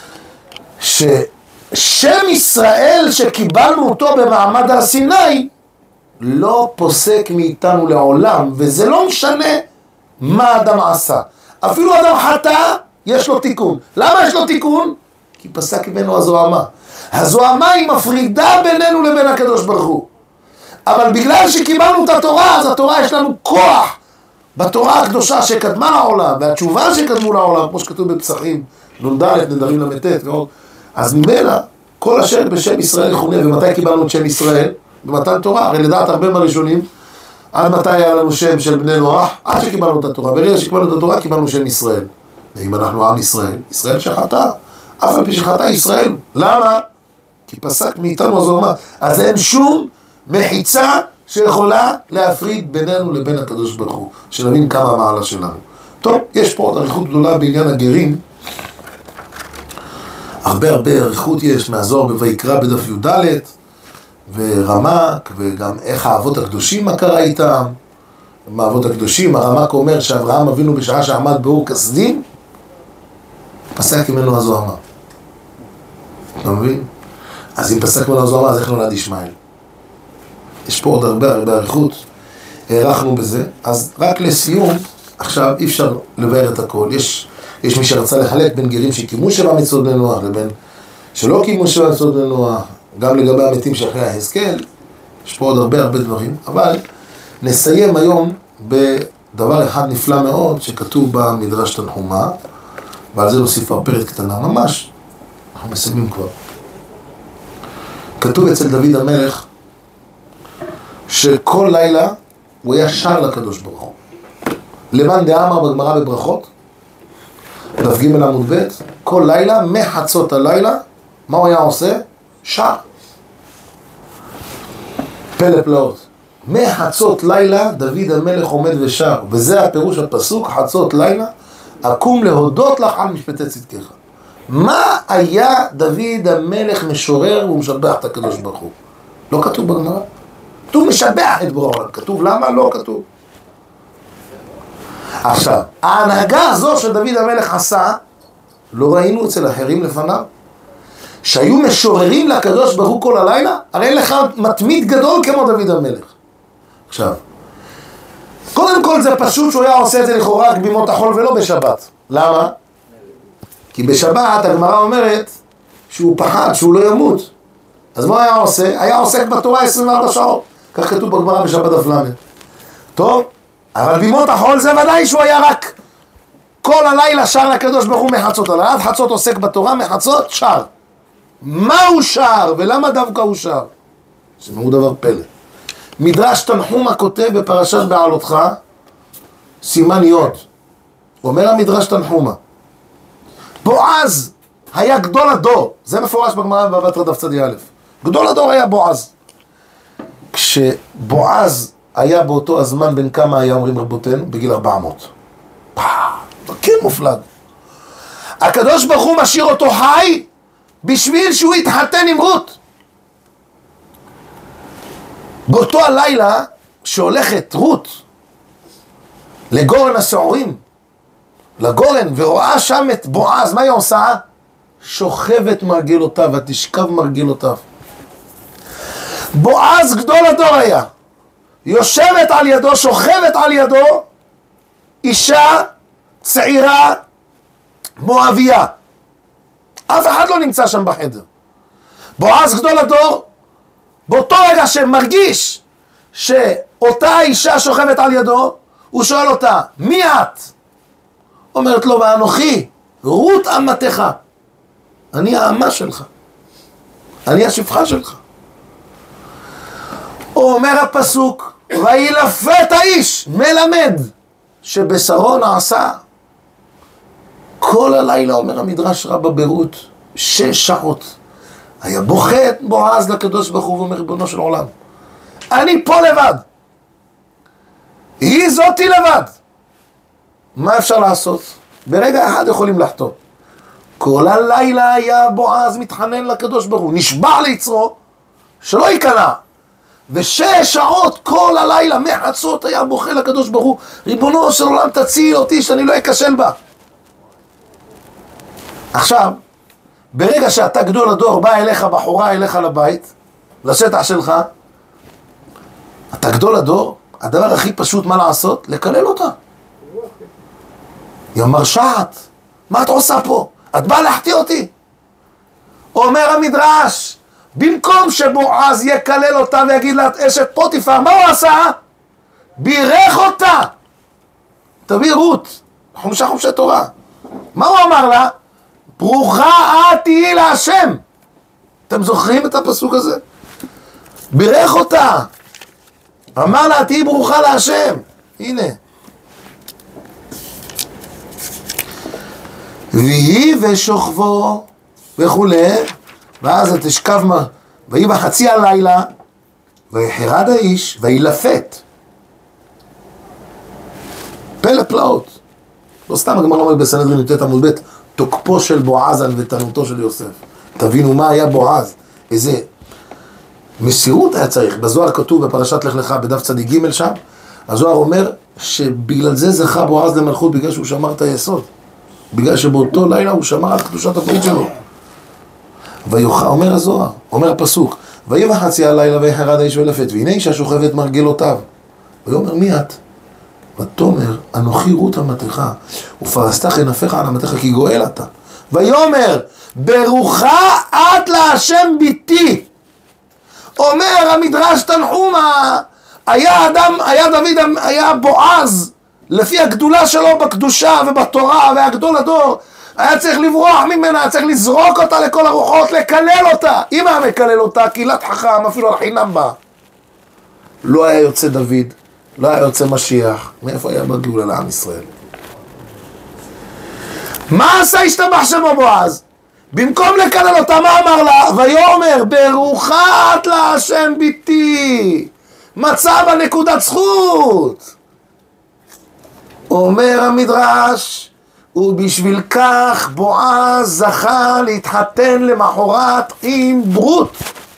ששם ישראל שקיבלנו אותו במעמד הר סיני, לא פוסק מאיתנו לעולם, וזה לא משנה מה אדם עשה. אפילו אדם חטא, יש לו תיקון. למה יש לו תיקון? כי פסק ממנו הזוהמה. הזוהמה היא מפרידה בינינו לבין הקדוש ברוך הוא. אבל בגלל שקיבלנו את התורה, אז התורה יש לנו כוח בתורה הקדושה שקדמה לעולם, והתשובה שקדמו לעולם, כמו שכתוב בפסחים, נ"ד, נדרים למ"ט ועוד. אז ממילא, כל אשר בשם ישראל יכונה, ומתי קיבלנו את שם ישראל? במתן תורה. הרי לדעת הרבה מהראשונים, עד מתי היה לנו שם של בני נוח? עד שקיבלנו את התורה. ברגע שקיבלנו את התורה, קיבלנו שם ישראל. ואם אנחנו עם ישראל, ישראל שחטא, אף על פי שחטא ישראל. למה? כי פסק מאיתנו הזוהמה. אז אין שום מחיצה שיכולה להפריד בינינו לבין הקדוש ברוך הוא. שנבין כמה המעלה שלנו. טוב, יש פה עוד אריכות גדולה בעניין הגרים. הרבה הרבה אריכות יש מהזוהר בויקרא בדף י"ד, ורמק, וגם איך האבות הקדושים מה קרה איתם. מהאבות הקדושים, הרמק אומר שאברהם אבינו בשעה שעמד באור כסדים, פסק ממנו הזוהמה. אתה מבין? אז אם פסק ממנו הזוהמה, אז איך נולד ישמעאל? יש פה עוד הרבה הרבה אריכות, הערכנו בזה. אז רק לסיום, עכשיו אי אפשר לבאר את הכל. יש, יש מי שרצה לחלק בין גרים שקיימו שבע מצוות בני נוח לבין שלא קיימו שבע מצוות בני נוח, גם לגבי המתים שאחרי ההסכם. יש פה עוד הרבה הרבה דברים, אבל נסיים היום בדבר אחד נפלא מאוד שכתוב במדרש תנחומא, ועל זה נוסיף פרק קטנה ממש. אנחנו מסיימים כבר. כתוב אצל דוד המלך שכל לילה הוא היה שר לקדוש ברוך הוא. למאן דאמר בגמרא בברכות, דף ג' עמוד ב', כל לילה, מחצות הלילה, מה הוא היה עושה? שר. פלא פלאות. מחצות לילה דוד המלך עומד ושר, וזה הפירוש הפסוק, חצות לילה, אקום להודות לך על משפטי צדקך. מה היה דוד המלך משורר ומשבח את הקדוש ברוך הוא? לא כתוב בגמרא. כתוב משבח את בורא העולם. כתוב למה? לא כתוב. עכשיו, ההנהגה הזו שדוד המלך עשה, לא ראינו אצל אחרים לפניו, שהיו משוררים לקדוש ברוך הוא כל הלילה, הרי אין לך מתמיד גדול כמו דוד המלך. עכשיו, קודם כל זה פשוט שהוא היה עושה את זה לכאורה רק בימות החול ולא בשבת. למה? כי בשבת הגמרא אומרת שהוא פחד, שהוא לא ימות. אז מה היה עושה? היה עוסק בתורה עשרים וארבע שעות. כך כתוב בגמרא בשבת דף למד. טוב, אבל בימות החול זה ודאי שהוא היה רק כל הלילה שר לקדוש ברוך הוא מחצות הלילה. עד חצות עוסק בתורה, מחצות שר. מה הוא שר ולמה דווקא הוא שר? זה מאוד דבר פלא. מדרש תנחומא כותב בפרשת בעלותך, סימן י', אומר המדרש תנחומא, בועז היה גדול הדור. זה מפורש בגמרא בבא בתרא דף צדי א'. גדול הדור היה בועז. כשבועז היה באותו הזמן, בין כמה היה אומרים רבותינו? בגיל ארבע מאות. כן מופלג. הקדוש ברוך הוא משאיר אותו חי בשביל שהוא יתחתן עם רות. באותו הלילה שהולכת רות לגורן השעורים, לגורן, ורואה שם את בועז, מה היא עושה? שוכבת מרגלותיו, ותשכב מרגלותיו. בועז גדול הדור היה, יושבת על ידו, שוכבת על ידו, אישה צעירה מואביה. אף אחד לא נמצא שם בחדר. בועז גדול הדור, באותו רגע שמרגיש שאותה אישה שוכבת על ידו, הוא שואל אותה, מי את? אומרת לו, ואנוכי, רות אמתך. אני האמה שלך. אני השפחה שלך. אומר הפסוק, וילפת האיש, מלמד, שבשרו נעשה. כל הלילה, אומר המדרש רבה ברות, שש שעות. היה בוכה את בועז לקדוש ברוך הוא ואומר, ריבונו של עולם, אני פה לבד. היא זאתי לבד. מה אפשר לעשות? ברגע אחד יכולים לחתום. כל הלילה היה בועז מתחנן לקדוש ברוך הוא, נשבע ליצרו שלא ייכנע. ושש שעות כל הלילה מחצות היה בוכה לקדוש ברוך הוא, ריבונו של עולם תציל אותי שאני לא אכשל בה. עכשיו, ברגע שאתה גדול הדור, בא אליך בחורה אליך לבית, לשטח שלך, אתה גדול הדור, הדבר הכי פשוט מה לעשות? לקלל אותה. היא מרשעת, מה את עושה פה? את באה להחטיא אותי. אומר המדרש, במקום שבועז יקלל אותה ויגיד לה, את אשת פוטיפר, מה הוא עשה? בירך אותה. תביא רות, חומשה חומשי תורה. מה הוא אמר לה? ברוכה את תהיי להשם. אתם זוכרים את הפסוק הזה? בירך אותה. אמר לה, תהיי ברוכה להשם. הנה. ויהי ושוכבו וכולי, ואז תשכב, ויהי בחצי הלילה, ויחרד האיש, וילפת. פלא פלאות. לא סתם הגמרא אומרת בסנהדרין י"ט עמוד ב', תוקפו של בועז על ותנותו של יוסף. תבינו מה היה בועז, איזה מסירות היה צריך. בזוהר כתוב בפרשת לך לך בדף צדיק ג' שם, הזוהר אומר שבגלל זה זכה בועז למלכות, בגלל שהוא שמר את היסוד. בגלל שבאותו לילה הוא שמר על קדושת הברית שלו. ויוכל, אומר הזוהר, אומר הפסוק, ויהי בחצי הלילה ויחרד האיש וילפת, והנה אישה שוכבת מרגלותיו. ויאמר מי את? ותאמר, אנוכי רות אמתך, ופרסת כנפיך על אמתך כי גואל אתה. ויאמר, ברוכה את להשם ביתי. אומר המדרש תנחומה, היה אדם, היה דוד, היה בועז, לפי הגדולה שלו בקדושה ובתורה והגדול הדור, היה צריך לברוח ממנה, היה צריך לזרוק אותה לכל הרוחות, לקלל אותה. אם היה מקלל אותה, קהילת חכם, אפילו על חינם בה. לא היה יוצא דוד, לא היה יוצא משיח. מאיפה היה בגאולה לעם ישראל? מה עשה השתבח שמו בועז? במקום לקלל אותה, מה אמר לה? ויאמר, ברוכה את להשם ביתי. מצא בנקודת זכות. אומר המדרש, ובשביל כך בועז זכה להתחתן למחרת עם רות.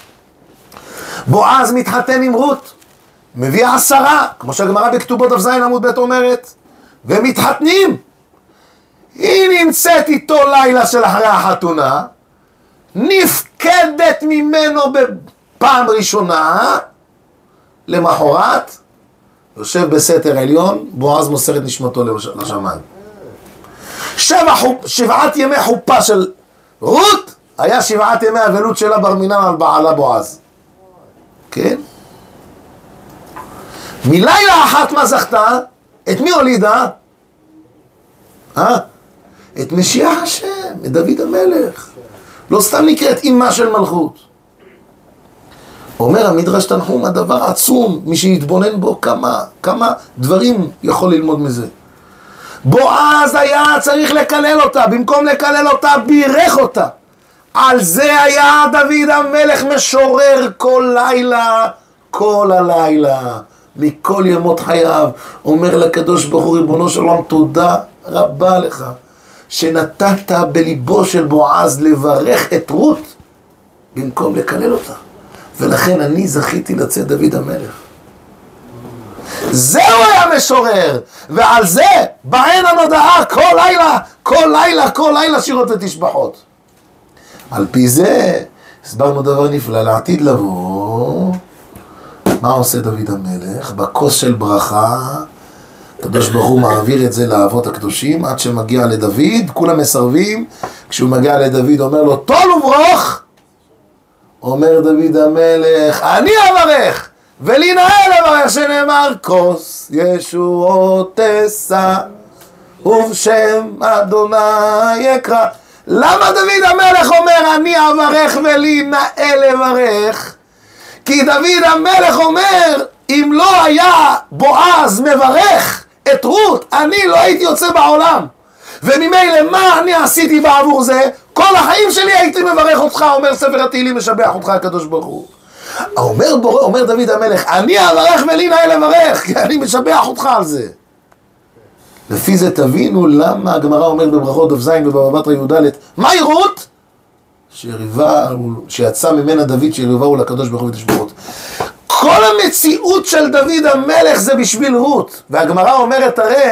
בועז מתחתן עם רות, מביא עשרה, כמו שהגמרא בכתובות דף ז עמוד ב' אומרת, ומתחתנים. היא נמצאת איתו לילה של אחרי החתונה, נפקדת ממנו בפעם ראשונה, למחרת, יושב בסתר עליון, בועז מוסר את נשמתו לשמיים. שבע חופ, שבעת ימי חופה של רות, היה שבעת ימי אבלות שלה בר מינן על בעלה בועז. כן? מלילה אחת מה זכתה? את מי הולידה? אה? את משיח השם, את דוד המלך. לא סתם נקראת אימה של מלכות. אומר המדרש תנחום, הדבר עצום, מי שיתבונן בו כמה, כמה דברים יכול ללמוד מזה. בועז היה צריך לקלל אותה, במקום לקלל אותה בירך אותה. על זה היה דוד המלך משורר כל לילה, כל הלילה, מכל ימות חייו, אומר לקדוש ברוך הוא, ריבונו של עולם, תודה רבה לך, שנתת בליבו של בועז לברך את רות, במקום לקלל אותה. ולכן אני זכיתי לצאת דוד המלך. זהו היה משורר, ועל זה בעין הנודעה כל לילה, כל לילה, כל לילה שירות ותשבחות. על פי זה הסברנו דבר נפלא לעתיד לבוא. מה עושה דוד המלך? בכוס של ברכה, הקדוש ברוך הוא מעביר את זה לאבות הקדושים עד שמגיע לדוד, כולם מסרבים. כשהוא מגיע לדוד אומר לו תול וברוך, אומר דוד המלך אני אברך ולי נאה לברך, שנאמר כוס ישועות תשא ובשם אדוני יקרא. למה דוד המלך אומר אני אברך ולי נאה לברך? כי דוד המלך אומר אם לא היה בועז מברך את רות, אני לא הייתי יוצא בעולם, וממילא מה אני עשיתי בעבור זה? כל החיים שלי הייתי מברך אותך, אומר ספר התהילים, משבח אותך הקדוש ברוך הוא. אומר, בורא, אומר דוד המלך אני אברך ולי נאה לברך, כי אני משבח אותך על זה. לפי זה תבינו למה הגמרא אומרת בברכות דף ז ובבא בתרא י"ד מהי רות? שריבה, שיצא ממנה דוד שריבהו לקדוש ברוך הוא ותשבחות. כל המציאות של דוד המלך זה בשביל רות. והגמרא אומרת הרי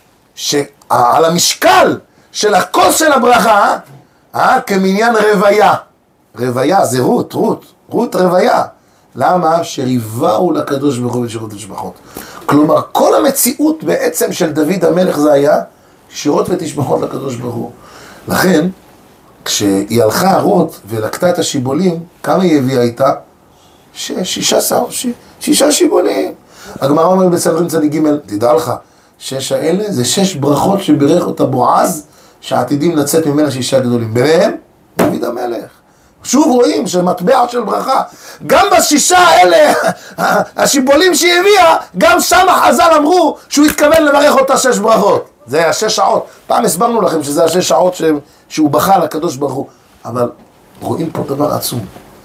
שעל המשקל של הכוס של הברכה, אה, כמניין רוויה. רוויה זה רות, רות, רות רוויה. למה? שריבהו לקדוש ברוך הוא ותשבחות ותשבחות. כלומר, כל המציאות בעצם של דוד המלך זה היה שירות ותשבחות לקדוש ברוך הוא. לכן, כשהיא הלכה רות ולקטה את השיבולים, כמה היא הביאה איתה? ש... שישה שר, ש... שישה שיבולים. הגמרא אומר בסנהדרין צדיק ג', תדע לך, שש האלה זה שש ברכות שבירך אותה בועז, שעתידים לצאת ממנה שישה גדולים. ביניהם, דוד המלך. שוב רואים שמטבע של ברכה, גם בשישה האלה, השיבולים שהיא הביאה, גם שם החז"ל אמרו שהוא התכוון לברך אותה שש ברכות. זה השש שעות. פעם הסברנו לכם שזה השש שעות ש... שהוא בכה לקדוש ברוך הוא. אבל רואים פה דבר עצום.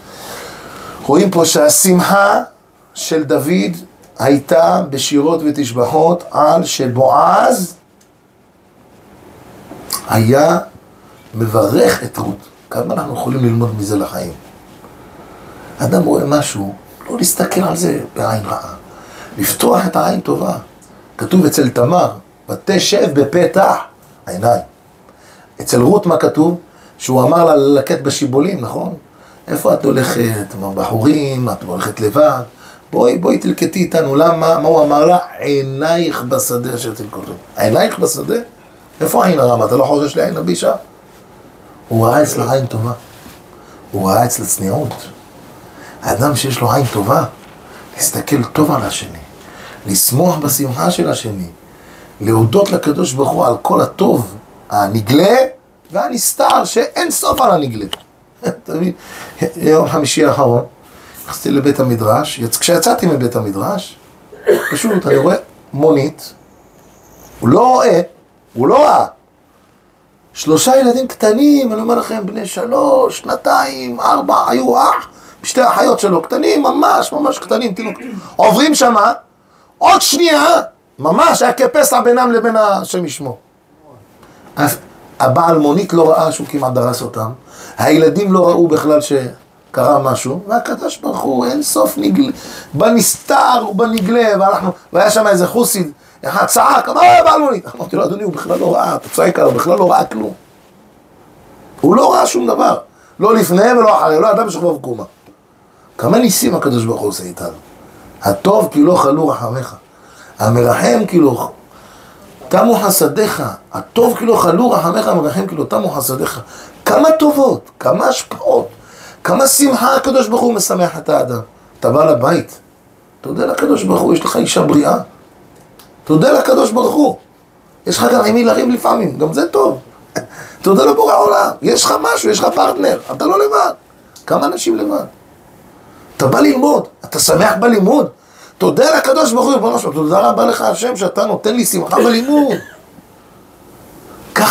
רואים פה שהשמחה של דוד הייתה בשירות ותשבחות על שבועז היה מברך את רות. כמה אנחנו יכולים ללמוד מזה לחיים. אדם רואה משהו, לא להסתכל על זה בעין רעה. לפתוח את העין טובה. כתוב אצל תמר, ותשב בפתח העיניים. אצל רות מה כתוב? שהוא אמר לה ללקט בשיבולים, נכון? איפה את הולכת? בחורים, את הולכת לבד. בואי, בואי תלקטי איתנו. למה? מה הוא אמר לה? עינייך בשדה אשר תלקטו. עינייך בשדה? איפה העין הרמה? אתה לא חושש לי עין הבישה? הוא ראה אצלה עין טובה. הוא ראה אצלה צניעות. האדם שיש לו עין טובה, להסתכל טוב על השני, לשמוח בשמחה של השני, להודות לקדוש ברוך הוא על כל הטוב, הנגלה והנסתר, שאין סוף על הנגלה. תבין, יום חמישי האחרון, נכנסתי לבית המדרש, כשיצאתי מבית המדרש, פשוט אני רואה מונית, הוא לא רואה, הוא לא ראה, שלושה ילדים קטנים, אני אומר לכם, בני שלוש, שנתיים, ארבע, היו אח, בשתי האחיות שלו, קטנים, ממש, ממש קטנים, תינוק, עוברים שמה, עוד שנייה, ממש, היה כפסע בינם לבין השם ישמו. אז הבעל מונית לא ראה שהוא כמעט דרס אותם, הילדים לא ראו בכלל שקרה משהו, והקדוש ברוך הוא אין סוף נגלה, בנסתר ובנגלה, ואנחנו, והיה שם איזה חוסיד, אחד צעק, אמר, הבעל מונית, אמרתי לו, אדוני, הוא בכלל לא ראה, אתה צועק עליו, הוא בכלל לא ראה כלום. הוא לא ראה שום דבר, לא לפני ולא אחרי, לא אדם שכבוב קומה. כמה ניסים הקדוש ברוך הוא עושה איתנו. הטוב כי לא חלו רחמך, המרחם כי לא תמו חסדיך, הטוב כי לא חלו רחמך, המרחם כי לא תמו חסדיך. כמה טובות, כמה השפעות, כמה שמחה הקדוש ברוך הוא משמח את האדם. אתה בא לבית, תודה לקדוש ברוך הוא, יש לך אישה בריאה, תודה לקדוש ברוך הוא, יש לך גם עם מי לריב לפעמים, גם זה טוב. תודה לבורא העולם, יש לך משהו, יש לך פרטנר, אתה לא לבד. כמה אנשים לבד? אתה בא ללמוד, אתה שמח בלימוד, תודה לקדוש ברוך הוא, תודה רבה לך השם שאתה נותן לי שמחה בלימוד.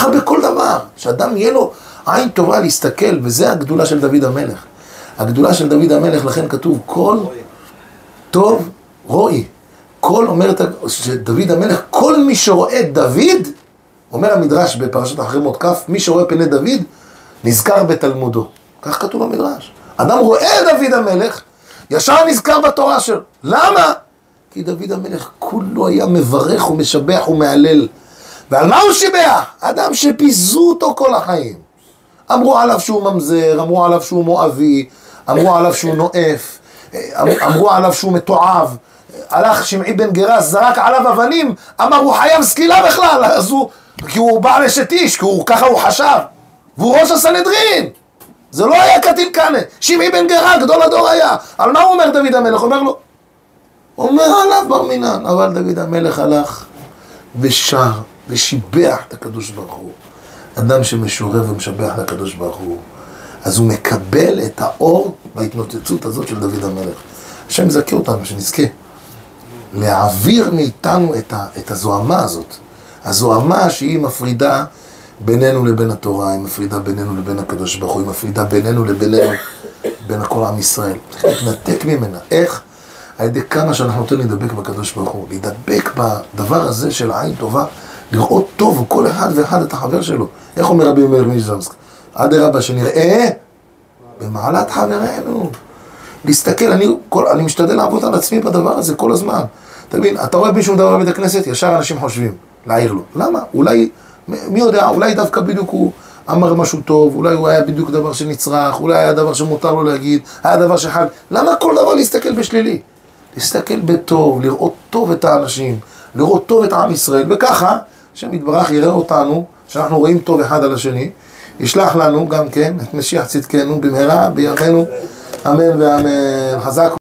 ככה בכל דבר, שאדם יהיה לו עין טובה להסתכל, וזה הגדולה של דוד המלך. הגדולה של דוד המלך, לכן כתוב, כל טוב רואי. כל אומרת, שדוד המלך, כל מי שרואה דוד, אומר המדרש בפרשת אחרי מות כף, מי שרואה פני דוד, נזכר בתלמודו. כך כתוב במדרש. אדם רואה דוד המלך, ישר נזכר בתורה שלו. למה? כי דוד המלך כולו היה מברך ומשבח ומהלל. ועל מה הוא שיבח? אדם שפיזו אותו כל החיים. אמרו עליו שהוא ממזר, אמרו עליו שהוא מואבי, אמרו עליו שהוא נואף, אמרו עליו שהוא מתועב. הלך שמעי בן גרס, זרק עליו אבנים, אמר הוא חייב סקילה בכלל, אז הוא, כי הוא בעל אשת איש, כי הוא, ככה הוא חשב. והוא ראש הסנהדרין. זה לא היה קטין קנה. שמעי בן גרה, גדול הדור היה. על מה הוא אומר דוד המלך? אומר לו, אומר עליו בר מינן, אבל דוד המלך הלך ושר ושיבח את הקדוש ברוך הוא. אדם שמשורר ומשבח את הקדוש ברוך הוא, אז הוא מקבל את האור בהתנוצצות הזאת של דוד המלך. השם יזכה אותנו, שנזכה להעביר מאיתנו את, ה, את הזוהמה הזאת. הזוהמה שהיא מפרידה בינינו לבין התורה, היא מפרידה בינינו לבין הקדוש ברוך הוא, היא מפרידה בינינו לבינינו, בין כל עם ישראל. צריך להתנתק ממנה. איך? על ידי כמה שאנחנו נותנים להידבק בקדוש ברוך הוא, להידבק בדבר הזה של העין טובה, לראות טוב כל אחד ואחד את החבר שלו. איך אומר רבי מאיר מז'רסק? עד הרבה שנראה במעלת חברנו. להסתכל, אני, כל, אני משתדל לעבוד על עצמי בדבר הזה כל הזמן. תבין, אתה רואה מישהו מדבר בבית הכנסת, ישר אנשים חושבים, להעיר לו. למה? אולי, מי יודע, אולי דווקא בדיוק הוא אמר משהו טוב, אולי הוא היה בדיוק דבר שנצרך, אולי היה דבר שמותר לו להגיד, היה דבר שחל. למה כל דבר להסתכל בשלילי? להסתכל בטוב, לראות טוב את האנשים, לראות טוב את עם ישראל, וככה, שמתברך יראה אותנו, שאנחנו רואים טוב אחד על השני, ישלח לנו גם כן את משיח צדקנו במהרה בימינו, אמן ואמן. חזק